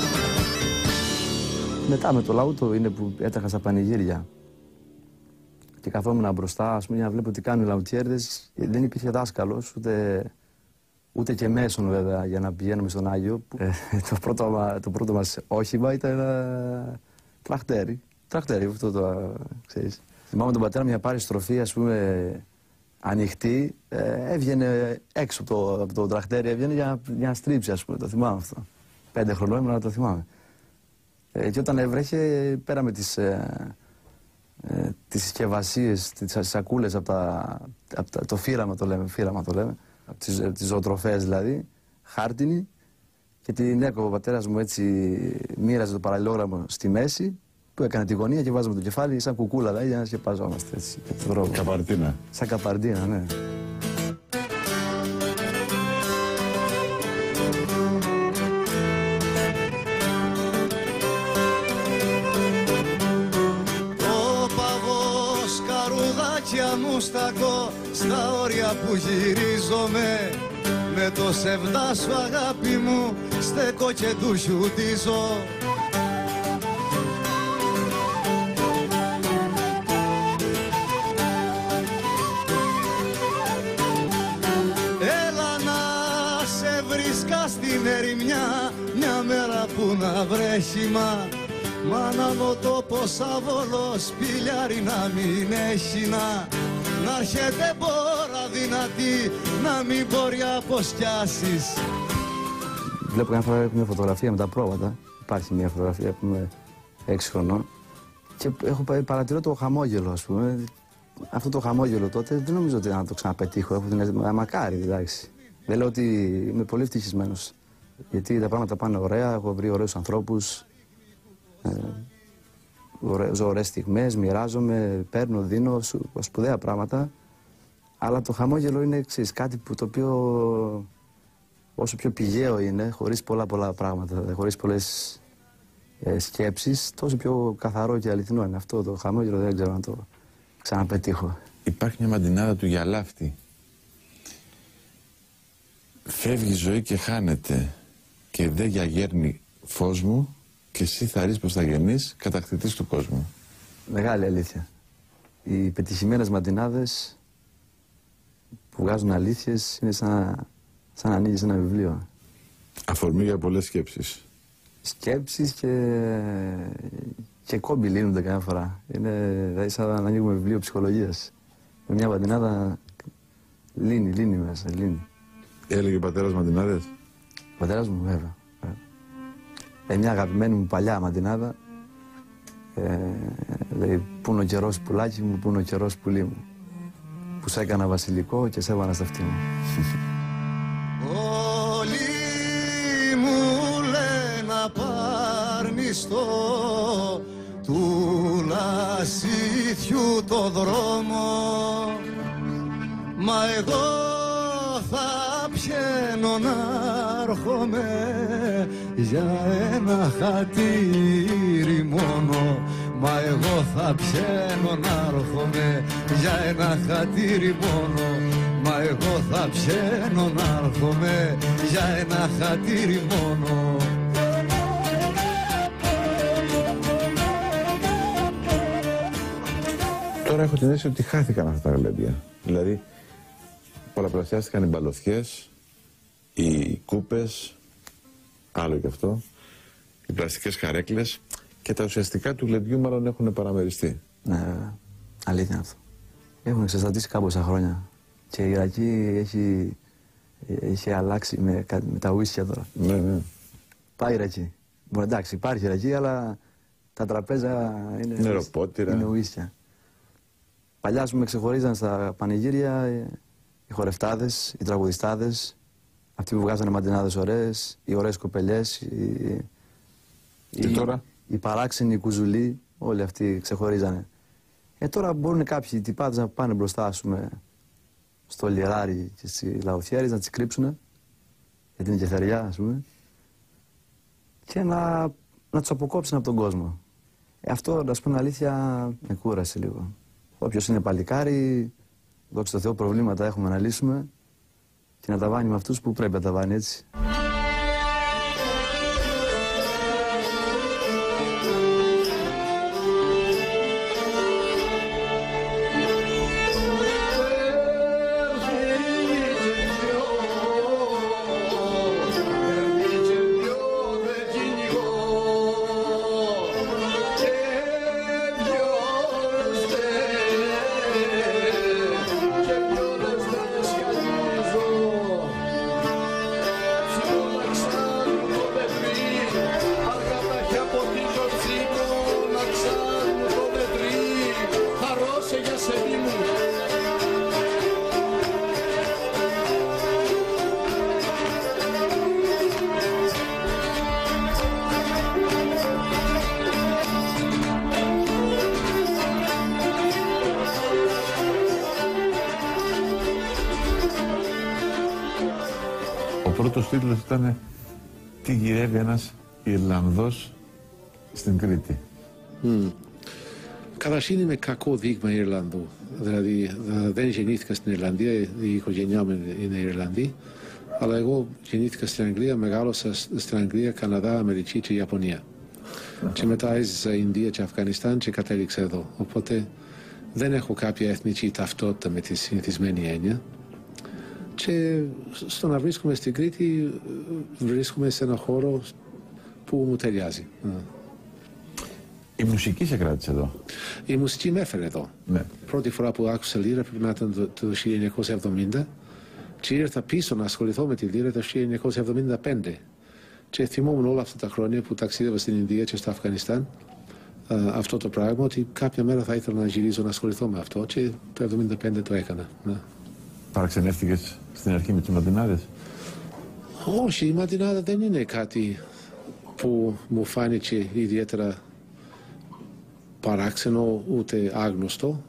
Μετά με το λαούτο είναι που έτρεχα στα πανηγύρια. Και καθόμουν μπροστά, ας πούμε, για να βλέπω τι κάνουν οι λαουτιέρδες. Δεν υπήρχε δάσκαλος, ούτε και μέσον βέβαια για να πηγαίνουμε στον Άγιο. Το πρώτο μας όχημα ήταν ένα τρακτέρι. Τρακτέρι, αυτό το ξέρεις. Θυμάμαι τον πατέρα μου για πάρει στροφή, ας πούμε, ανοιχτή. Έβγαινε έξω από το τρακτέρι, έβγαινε για να στρίψει, ας πούμε. Το θυμάμαι αυτό. 5 χρονών ήμουν, να το θυμάμαι. Και όταν έβρεχε, πέραμε τις συσκευασίες, τις σακούλες από το φύραμα το λέμε, από τις ζωοτροφές δηλαδή, χάρτινη, και την έκοβε ο πατέρας μου, έτσι μοίραζε το παραλληλόγραμμο στη μέση, που έκανε τη γωνία και βάζαμε το κεφάλι σαν κουκούλα, δηλαδή, για να σκεπαζόμαστε έτσι. Καπαρτίνα. Σαν καπαρτίνα, ναι. Στακώ στα όρια που γυρίζομαι, με το σεβδά σου αγάπη μου στέκω και του χιουτίζω. Έλα να σε βρίσκα στην ερημιά, μια μέρα που να βρέχει μα να δω το πως αβολός πηλιάρι να μην έχει να έρχεται μπόρα δυνατή, να μην μπορεί αποσκιάσεις. Βλέπω κάθε φορά μια φωτογραφία με τα πρόβατα. Υπάρχει μια φωτογραφία που είμαι 6 χρονών και παρατηρώ το χαμόγελο, ας πούμε. Αυτό το χαμόγελο τότε δεν νομίζω ότι να το ξαναπετύχω. Έχω την αίσθηση, μακάρι, εντάξει. Δεν λέω ότι είμαι πολύ ευτυχισμένος, γιατί τα πράγματα πάνε ωραία, έχω βρει ωραίους ανθρώπους. Ζω ωραίες στιγμές, μοιράζομαι, παίρνω, δίνω σπουδαία πράγματα, αλλά το χαμόγελο είναι εξής, κάτι που το οποίο όσο πιο πηγαίο είναι, χωρίς πολλά πράγματα, χωρίς πολλές σκέψεις, τόσο πιο καθαρό και αληθινό είναι. Αυτό το χαμόγελο δεν ξέρω να το ξαναπετύχω. Υπάρχει μια μαντινάδα του Γιαλάφτη. Φεύγει η ζωή και χάνεται και δεν γιαγέρνει φως μου, και εσύ θα ρεις πως θα γεννείς κατακτητής του κόσμου. Μεγάλη αλήθεια. Οι πετυχημένες μαντινάδες που βγάζουν αλήθειες είναι σαν να ανοίγεις ένα βιβλίο. Αφορμή για πολλές σκέψεις. Σκέψεις και κόμπι λύνονται καμιά φορά. Είναι δηλαδή σαν να ανοίγουμε βιβλίο ψυχολογίας. Με μια μαντινάδα λύνει μέσα, λύνει. Έλεγε ο πατέρας μαντινάδες. Ο πατέρας μου βέβαια. Μια αγαπημένη μου παλιά μαντινάδα, λέει, πού είναι ο καιρός πουλάκι μου, πού είναι ο καιρός πουλί μου, που σ' έκανα βασιλικό και σ' έβανα στα αυτή μου. Όλοι μου λένε απαρνιστό του λασίθιου το δρόμο, μα εγώ θα πιένω να έρχομαι για ένα χατήρι μόνο. Μα εγώ θα πιένω να έρχομαι για ένα χατήρι μόνο. Μα εγώ θα πιένω να έρχομαι για ένα χατήρι μόνο. Τώρα έχω την αίσθηση ότι χάθηκαν αυτά τα γλέντια. Δηλαδή, πολλαπλασιάστηκαν οι μπαλωθιές, οι κούπες, άλλο και αυτό, οι πλαστικές χαρέκλες και τα ουσιαστικά του γλεντιού μάλλον έχουν παραμεριστεί. Ναι, βέβαια. Αλήθεια είναι αυτό. Έχουν εξαστατήσει κάμποσα χρόνια και η Ιρακή έχει αλλάξει με τα ουίσκια τώρα. Ναι. Πάει η Ιρακή. Εντάξει, υπάρχει η Ιρακή, αλλά τα τραπέζα είναι ουίσκια. Παλιά, ας πούμε, ξεχωρίζαν στα πανηγύρια οι χορευτάδες, οι τραγουδιστάδες, αυτοί που βγάζανε μαντινάδες ωραίες, οι ωραίες κοπελιές, οι παράξενοι κουζουλοί, όλοι αυτοί ξεχωρίζανε. Τώρα μπορούν κάποιοι τυπάδες να πάνε μπροστά, ας πούμε, στο λιεράρι και στις λαοθιέρες, να τις κρύψουν για την κεθεριά, ας πούμε, και να τους αποκόψουν από τον κόσμο. Αυτό, να σου πω την αλήθεια, με κούρασε λίγο. Όποιος είναι παλικάρι, δόξα τω Θεώ, προβλήματα έχουμε να λύσουμε και να τα βάνει με αυτούς που πρέπει να τα βάνει, έτσι. πρώτος τίτλος ήταν «Τι γυρεύει ένας Ιρλανδός στην Κρήτη». Καταρχήν είμαι κακό δείγμα Ιρλανδού. Δηλαδή δεν γεννήθηκα στην Ιρλανδία, η οικογένειά μου είναι Ιρλανδοί, αλλά εγώ γεννήθηκα στην Αγγλία, μεγάλωσα στην Αγγλία, Καναδά, Αμερική και Ιαπωνία. Και μετά έζησα Ινδία και Αφγανιστάν και κατέληξα εδώ. Οπότε δεν έχω κάποια εθνική ταυτότητα με τη συνηθισμένη έννοια. Και στο να βρίσκομαι στην Κρήτη, βρίσκομαι σε ένα χώρο που μου ταιριάζει. Η μουσική σε κράτησε εδώ. Η μουσική με έφερε εδώ. Ναι. Πρώτη φορά που άκουσα λύρα πρέπει να ήταν το 1970 και ήρθα πίσω να ασχοληθώ με τη λύρα το 1975. Και θυμόμουν όλα αυτά τα χρόνια που ταξίδευα στην Ινδία και στο Αφγανιστάν αυτό το πράγμα, ότι κάποια μέρα θα ήθελα να γυρίζω να ασχοληθώ με αυτό και το 1975 το έκανα. Ναι. Παραξενεύτηκες στην αρχή με τις μαντινάδες? Όχι, η μαντινάδα δεν είναι κάτι που μου φάνηκε ιδιαίτερα παράξενο ούτε άγνωστο.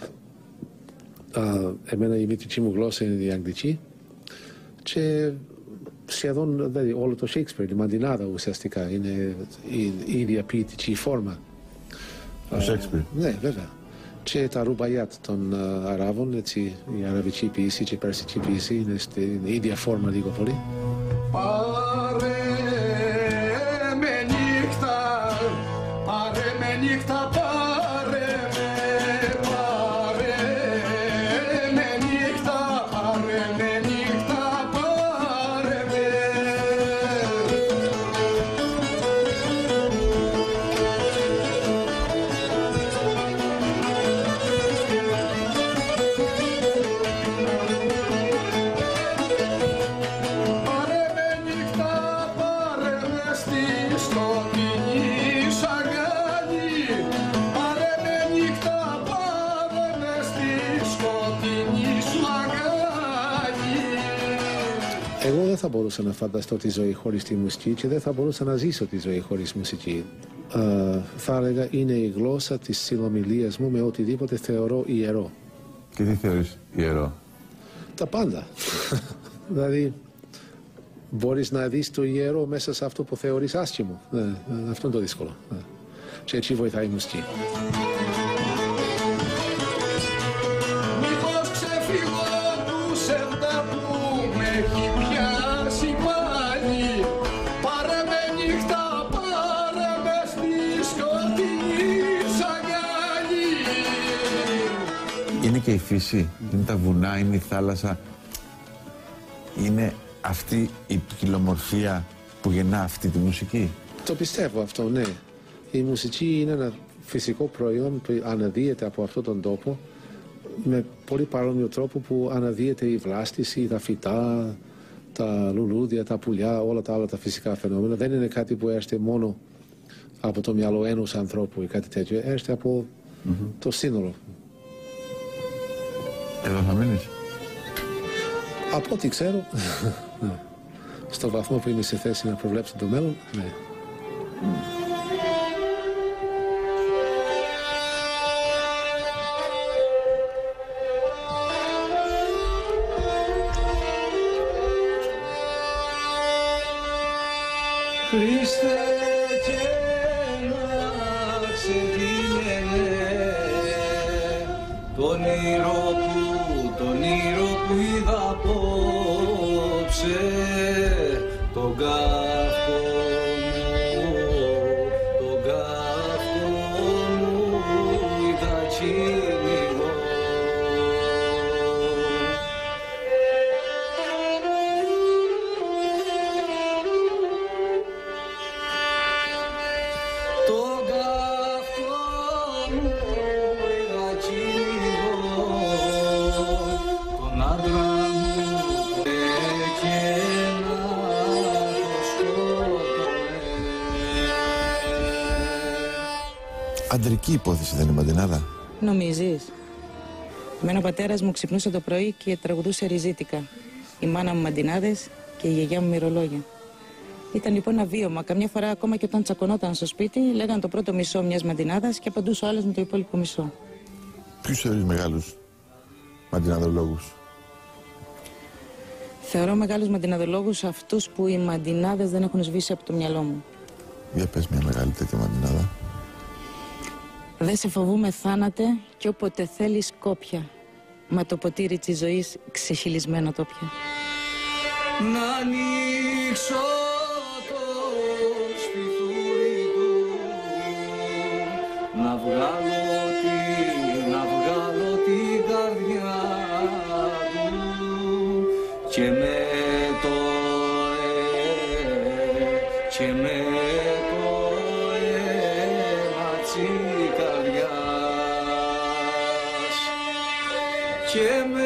Εμένα η μητρική μου γλώσσα είναι η αγγλική και σχεδόν δηλαδή, όλο το Shakespeare, η μαντινάδα ουσιαστικά είναι η ίδια ποιητική φόρμα. Το Shakespeare. Ναι, βέβαια. Και τα ρουμπαϊάτ των Αράβων, έτσι, η αραβική ποιήση και η περσική ποιήση είναι στην ίδια φόρμα λίγο πολύ. Πάρε με νύχτα, πάρε με νύχτα, πάρε με νύχτα, πάρε με νύχτα, πάρε με. Πάρε με νύχτα, πάρε με στη σκοτεινή σαγάνη. Πάρε με νύχτα, πάρε με στη σκοτεινή σαγάνη. Εγώ δεν θα μπορούσα να φανταστώ τη ζωή χωρίς τη μουσική και δεν θα μπορούσα να ζήσω τη ζωή χωρίς μουσική. Θα έλεγα είναι η γλώσσα της συνομιλίας μου με οτιδήποτε θεωρώ ιερό. Και τι θεωρείς ιερό? Τα πάντα. Δηλαδή, μπορείς να δεις το ιερό μέσα σε αυτό που θεωρείς άσχημο. Αυτό είναι το δύσκολο. Και έτσι βοηθάει η μουσική. Μήπως ξεφύγω του σεβδά που με έχει πιάσει πάλι. Πάρε με νύχτα, πάρε με στη σκοτεινή σαγάνη. Είναι και η φύση, είναι τα βουνά, είναι η θάλασσα. Είναι αυτή η ποικιλομορφία που γεννά αυτή τη μουσική. Το πιστεύω αυτό, ναι. Η μουσική είναι ένα φυσικό προϊόν που αναδύεται από αυτόν τον τόπο με πολύ παρόμοιο τρόπο που αναδύεται η βλάστηση, τα φυτά, τα λουλούδια, τα πουλιά, όλα τα άλλα τα φυσικά φαινόμενα. Δεν είναι κάτι που έρχεται μόνο από το μυαλό ενός ανθρώπου ή κάτι τέτοιο. Έρχεται από το σύνολο. Εδώ θα μείνεις? Από ό,τι ξέρω, στο βαθμό που είμαι σε θέση να προβλέψω το μέλλον, ναι. Χριστέ και να ξεκίναινε τον ήρω που είδα απόψε, τον καυκό μου είδα κυνηγό. Τον καυκό μου είδα κυνηγό, τον άντρα μου και να το σκότωνε. Αντρική υπόθεση δεν είναι μαντινάδα? Νομίζεις? Εμένα ο πατέρας μου ξυπνούσε το πρωί και τραγουδούσε ριζίτικα. Η μάνα μου μαντινάδες και η γιαγιά μου μυρολόγια. Ήταν λοιπόν ένα βίωμα. Καμιά φορά ακόμα και όταν τσακωνόταν στο σπίτι, λέγανε το πρώτο μισό μιας μαντινάδας και απαντούσε ο άλλος με το υπόλοιπο μισό. Ποιους θεωρείς μεγάλους μαντιναδολόγους? Θεωρώ μεγάλους μαντιναδολόγους αυτούς που οι μαντινάδες δεν έχουν σβήσει από το μυαλό μου. Για πες μια μεγάλη τέτοια μαντινάδα. Δεν σε φοβούμε θάνατε κι όποτε θέλεις κόπια. Μα το ποτήρι της ζωής ξεχυλισμένο το πια. Να ανοίξω το σπιθούρι του, να βγάλω την καρδιά του και με το αίμα της καρδιάς και με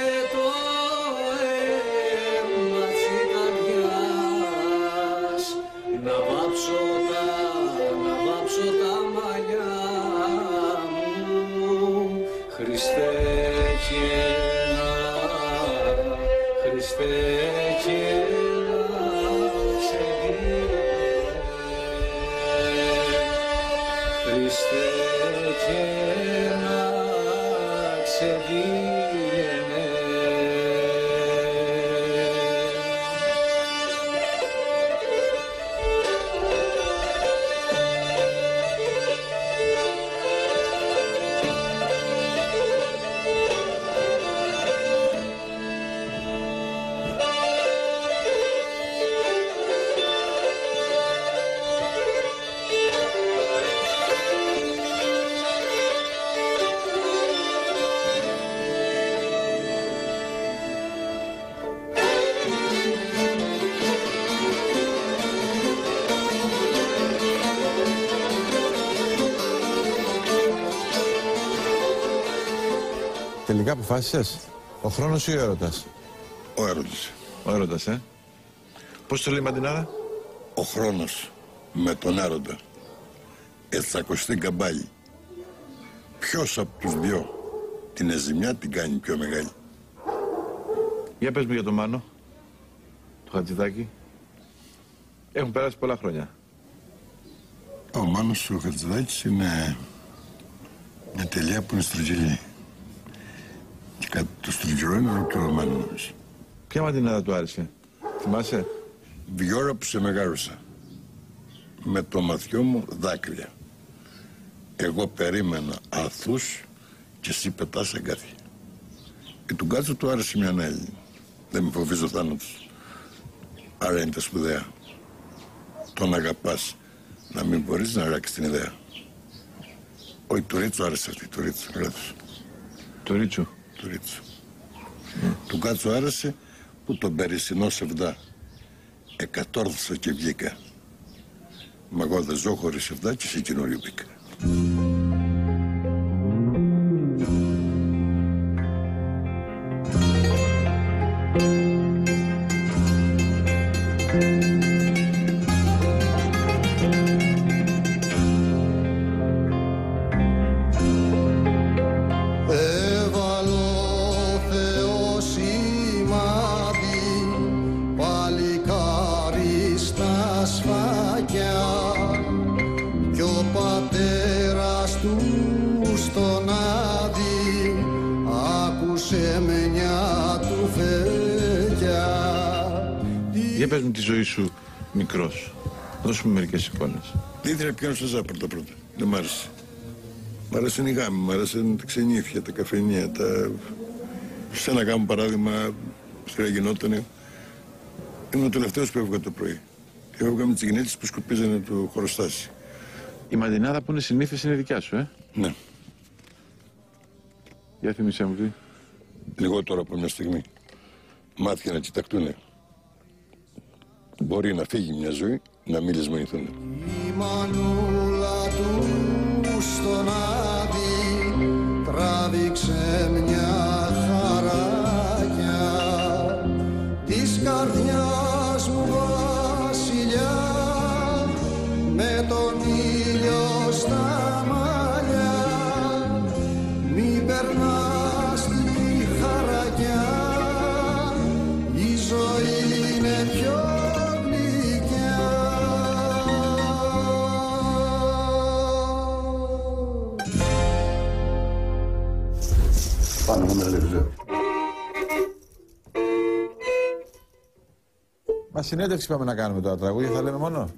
Τελικά αποφάσισες, ο χρόνος ή ο έρωτας? Ο έρωτας. Ο έρωτας, Πώς το λέει η μαντινάδα? Ο χρόνος με τον έρωτα. Έτσι θα ακουστεί καμπάλι. Ποιος από τους δυο την ζημιά την κάνει πιο μεγάλη? Για πες μου για τον Μάνο, το Χατζηδάκη. Έχουν περάσει πολλά χρόνια. Ο Μάνος ο Χατζηδάκης είναι μια τελεία που είναι στρογγυλή. Και κάτι το στρογγυλό είναι ολοκληρωμένο νομίζω. Ποια μαντινάδα του άρεσε, θυμάσαι? 2 ώρα που σε μεγάλωσα. Με το μαθιό μου δάκρυα. Εγώ περίμενα αθούς και εσύ πετάς αγκάθι. Και του Γκάτσου του άρεσε μια άλλη. Δεν με φοβίζει ο θάνατος. Άρα είναι τα σπουδαία. Τον αγαπάς να μην μπορείς να ράξεις την ιδέα. Όχι, του Ρίτσου άρεσε αυτή, του Ρίτσου. Του Ρίτσου. Του Ρίτσου. Του Γκάτσου άρεσε που τον περισσινό σεβδά. Εκατόρθωσα και βγήκα. Μα εγώ δεν ζω χωρίς σεβδά και σε καινούριο μπήκα. Για πες μου τη ζωή σου μικρός. Δώσουμε μερικές εικόνες. Δεν ήθελα να πιάνω στο Ζάπορ πρώτα. Δεν μ' άρεσε. Μ' άρεσαν οι γάμοι, μ' άρεσαν τα ξενύχια, τα καφενεία, τα... Σε ένα γάμο παράδειγμα, τώρα γινότανε. Ήμουν ο τελευταίος που έβγα το πρωί. Και έβγα με τις γυναίκες που σκουπίζανε το χωροστάσι. Η μαντινάδα που είναι συνήθως είναι δικιά σου, Ναι. Για θυμίσέ μου τι. Λιγότερο από μια στιγμή. Μάτια να κοιταχτούνε. Μπορεί να φύγει μια ζωή, να μην λησμονηθούν. Η μανούλα του στον Άδη τράβηξε μια χαράκια της καρδιάς μου βασιλιά με τον ήλιο στα μαλλιά. Μη περνάς τη χαρακιά, η ζωή είναι πιο Πάνω μου ένα λεπτό. Μα συνέντευξη πάμε να κάνουμε τώρα, τραγούδια θα λέμε μόνο.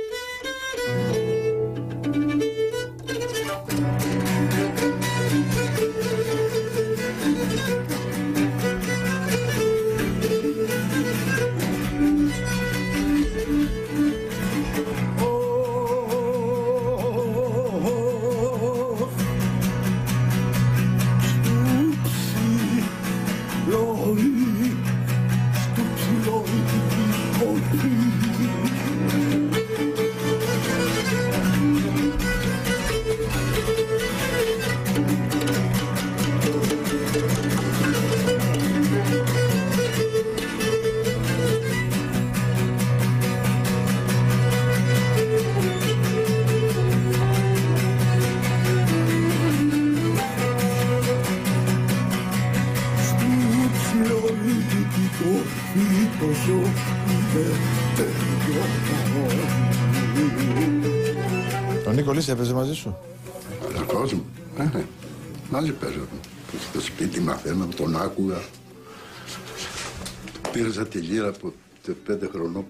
Ο Νίκολης έπαιζε μαζί σου? Αδερφός μου, μαζί παίζαμε. Στο σπίτι μαθαίναμε, τον άκουγα. Πήραζα τη λύρα από 5 χρονών.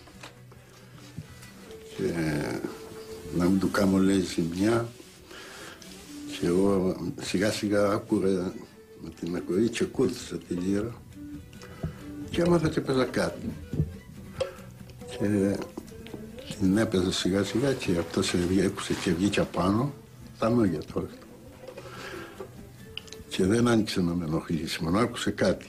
Και να μην του κάνω λέει ζημιά. Και εγώ σιγά σιγά άκουγα με την ακοή και κούρτισα τη λύρα. Και έμαθα και παίζα κάτι. Και την έπαιζα σιγά σιγά και αυτός έκουσε και βγήκε απάνω. Θα μόγια τώρα. Και δεν άνοιξε να με ενοχλήσει, μόνο άκουσε κάτι.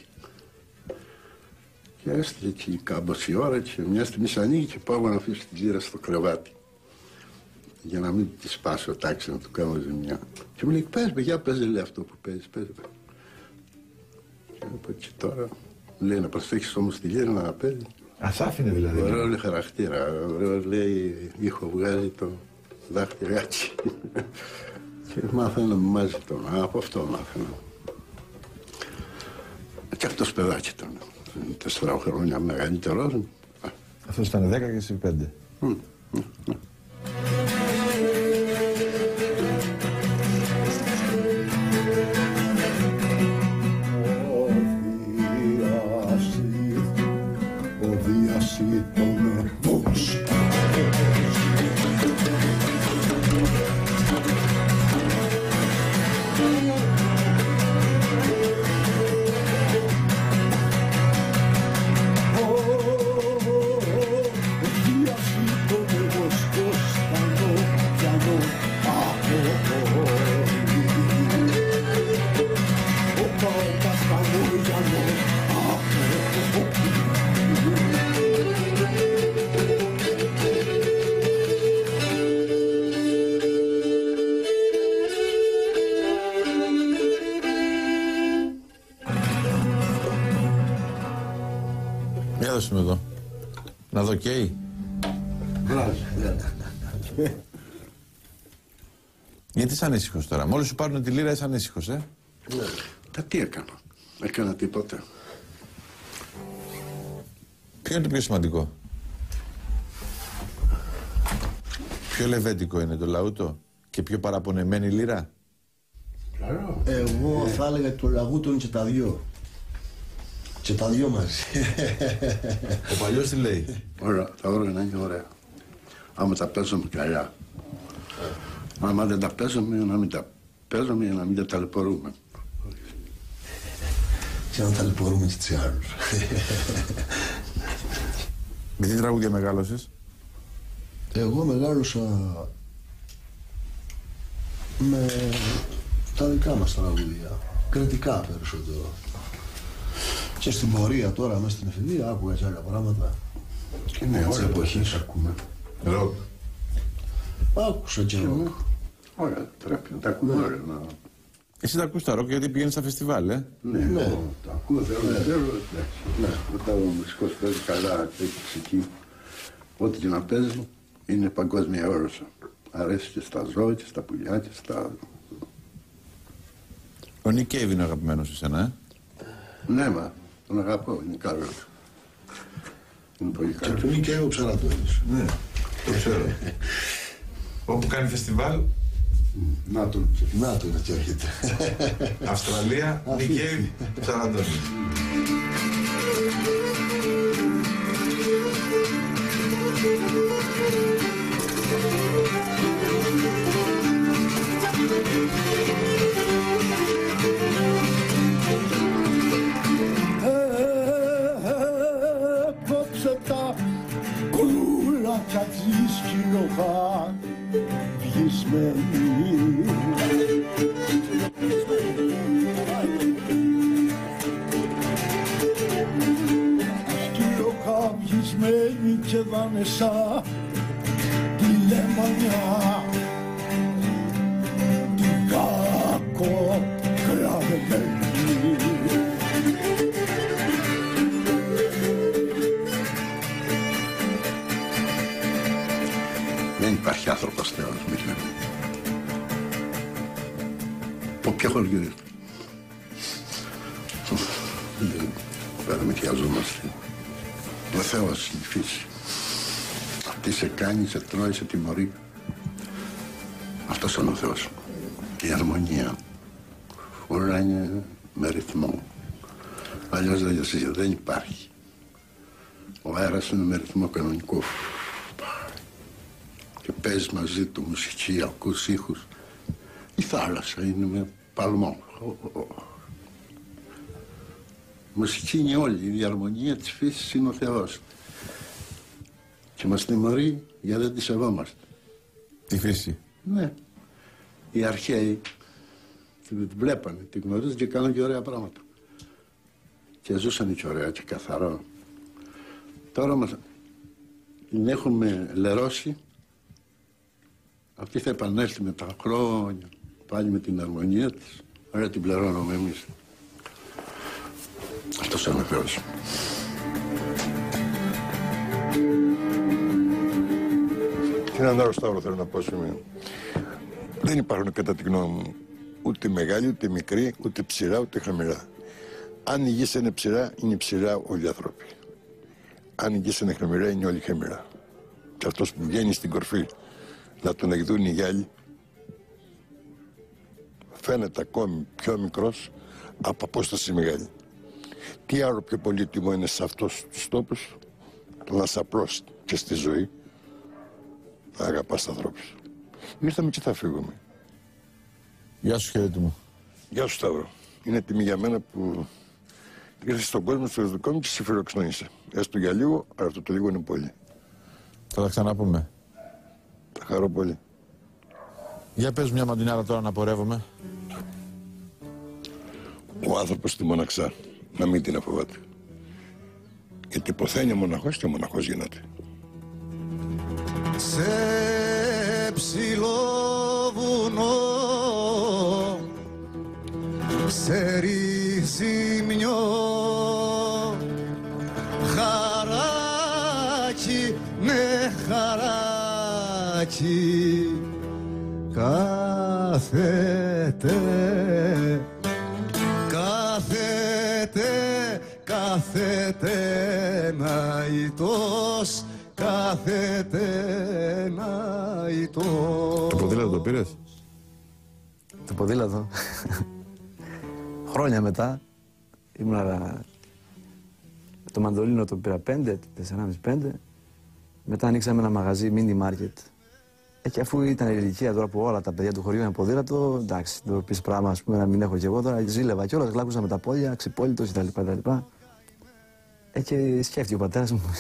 Και έστειλε εκεί κάμποση ώρα και μια στιγμή ανοίγει και πάω να αφήσω τη λύρα στο κρεβάτι. Για να μην τη σπάσω τάξη, να του κάνω ζημιά. Και μου λέει, πες με, για πες λέει αυτό που παίζεις, πες με. Και είπα και τώρα, λέει να προσέχεις όμως τη λύρα να παίζει. Ας άφηνε δηλαδή. Ωραίο λέει χαρακτήρα, ωραίο λέει ήχο βγάζει το δάχτυλάκι. Και μάθαινα να μου μάζει τον, από αυτό μάθαινα. Και αυτός παιδάκι ήταν, 4 χρόνια μεγαλύτερος μου. Αυτός ήταν 10 και εσύ 5. Εδώ. Να δω καίει. Γιατί είσαι ανήσυχος τώρα? Μόλις σου πάρουν τη λύρα είσαι ανήσυχος, Τα τι έκανα? Έκανα τίποτα. Ποιο είναι το πιο σημαντικό? Πιο λεβέντικο είναι το λαούτο και πιο παραπονεμένη λύρα? Εγώ θα έλεγα το λαγούτο είναι και τα δυο. Και τα δυο μαζί. Ο παλιός τι λέει? Ωραία, τα όργανα είναι ωραία. Άμα τα παίζουμε καλά. Άμα δεν τα παίζουμε, να μην τα παίζουμε για να μην τα ταλαιπωρούμε. Και να ταλαιπωρούμε και τους άλλους. Με τι τραγούδια μεγάλωσες? Εγώ μεγάλωσα με τα δικά μας τραγούδια. Κριτικά περισσότερο. Και στην πορεία τώρα, μέσα στην εφηβεία, άκουγα και άλλα πράγματα. Και ναι, όλα εποχές ακούμε. Ροκ. Άκουσα και ροκ. Ωραία, πρέπει να τα ακούμε όλα. Εσύ τα ακούς τα ροκ γιατί πηγαίνεις στα φεστιβάλ, Ναι, τα ακούω, θέλω, όταν ο μουσικός παίζει καλά, έχεις εκεί, ό,τι και να παίζει, είναι παγκόσμια όρος. Αρέσει και στα ζώα και στα πουλιά και στα... Ο Νικ Κέιβ είναι αγαπημένος εσένα, Ναι, μα τον αγαπώ, είναι καλό. Είναι πολύ καλό. Και του Νικ Κέιβ ο Ψαρατώνης. Ναι, το ξέρω. Όπου κάνει φεστιβάλ. Να τον και έρχεται. Αυστραλία, Νικ Κέιβ, Ψαρατώνης. καπνισμένη. Ασκυλοκαπνισμένη και δανεσά τη λεμονιά, την κακό κραδεμένη. Δεν υπάρχει άνθρωπος Θεός, Μιχαήλ. Από ποιο χωριό. Δεν μετιαζόμαστε. Ο Θεός, η φύση. Τι σε κάνει, σε τρώει, σε τιμωρεί. Αυτός είναι ο Θεός. Η αρμονία. Όλα είναι με ρυθμό. Αλλιώς δεν υπάρχει. Ο αέρας είναι με ρυθμό κανονικό. Και παίζεις μαζί του μουσική, ακούς ήχους. Η θάλασσα είναι με παλμό. Η μουσική είναι όλη, η αρμονία της φύσης είναι ο Θεός. Και μας τιμωρεί γιατί δεν τη σεβόμαστε. Τη φύση. Ναι. Οι αρχαίοι την βλέπανε, την γνωρίζουν και κάνουν και ωραία πράγματα. Και ζούσαν και ωραία και καθαρό. Τώρα μας την έχουμε λερώσει. Αυτή θα επανέλθει με τα χρόνια, πάλι με την αρμονία της. Ωραία την πληρώνουμε εμείς. Αυτός είναι ο Θεός. Και έναν άλλο Σταύρο θέλω να πω σήμερα. Δεν υπάρχουν κατά τη γνώμη μου ούτε μεγάλοι, ούτε μικροί, ούτε ψηλά, ούτε χαμηλά. Αν η γη είναι ψηλά, είναι ψηλά όλοι οι άνθρωποι. Αν η γη είναι χαμηλά, είναι όλοι χαμηλά. Και αυτός που βγαίνει στην κορφή να τον εκδούν οι γυάλοι, φαίνεται ακόμη πιο μικρός από απόσταση μεγάλη. Τι άλλο πιο πολύτιμο είναι σε αυτούς τους τόπους, το να είσαι απλός και στη ζωή, να αγαπάς τους ανθρώπους. Ήρθαμε και θα φύγουμε. Γεια σου, χαίρετε μου. Γεια σου, Σταύρο. Είναι τιμή για μένα που ήρθες στον κόσμο στο δικό μου και σε φιλοξενήσε. Έστω για λίγο, αλλά αυτό το λίγο είναι πολύ. Θα τα ξαναπούμε. Θα χαρώ πολύ. Για πες μια μαντινάρα τώρα να πορεύομαι. Ο άνθρωπος στη μοναξά, να μην την αφοβάται. Γιατί ποθαίνει ο μοναχός και ο μοναχός γίνεται. Σε ψηλό βουνό, σε ρυζιμιό, χαράκι, ναι χαράκι, κάθεται, κάθεται ναητός, κάθεται ναητός. Το ποδήλατο το πήρες? Το ποδήλατο. Χρόνια μετά ήμουνα. Το μαντολίνο το πήρα 5, 4,5-5. Μετά ανοίξαμε ένα μαγαζί, mini market. Και αφού ήταν η ηλικία τώρα που όλα τα παιδιά του χωριού είναι ποδήλατο, εντάξει, το πει πράγμα, ας πούμε, να μην έχω κι εγώ τώρα, ζήλευα κιόλας, γλάκουσα με τα πόδια, ξυπόλυτος κτλ. Και σκέφτηκε ο πατέρας μου.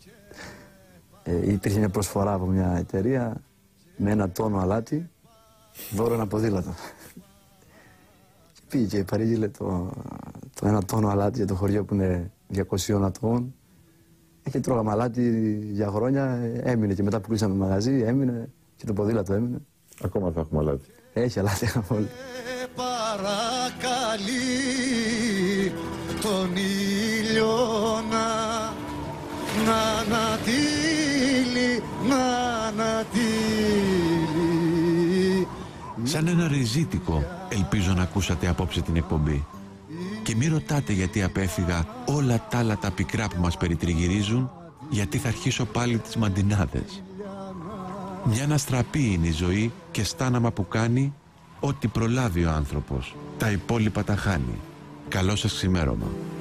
Υπήρχε μια προσφορά από μια εταιρεία με 1 τόνο αλάτι, δώρο ένα ποδήλατο. Και πήγε και παρήγγειλε το 1 τόνο αλάτι για το χωριό που είναι 200 ατόμων. Και τρώγαμε αλάτι για χρόνια, έμεινε και μετά που κλείσαμε το μαγαζί, έμεινε και το ποδήλατο έμεινε. Ακόμα θα έχουμε αλάτι. Έχει αλάτι όλοι. Παρακαλεί τον ήλιο να ανατείλει, να ανατείλει. Σαν ένα ριζίτικο ελπίζω να ακούσατε απόψε την εκπομπή. Και μη ρωτάτε γιατί απέφυγα όλα τα άλλα τα πικρά που μας περιτριγυρίζουν, γιατί θα αρχίσω πάλι τις μαντινάδες. Μια αναστραπή είναι η ζωή και στάναμα που κάνει ό,τι προλάβει ο άνθρωπος. Τα υπόλοιπα τα χάνει. Καλό σας ξημέρωμα.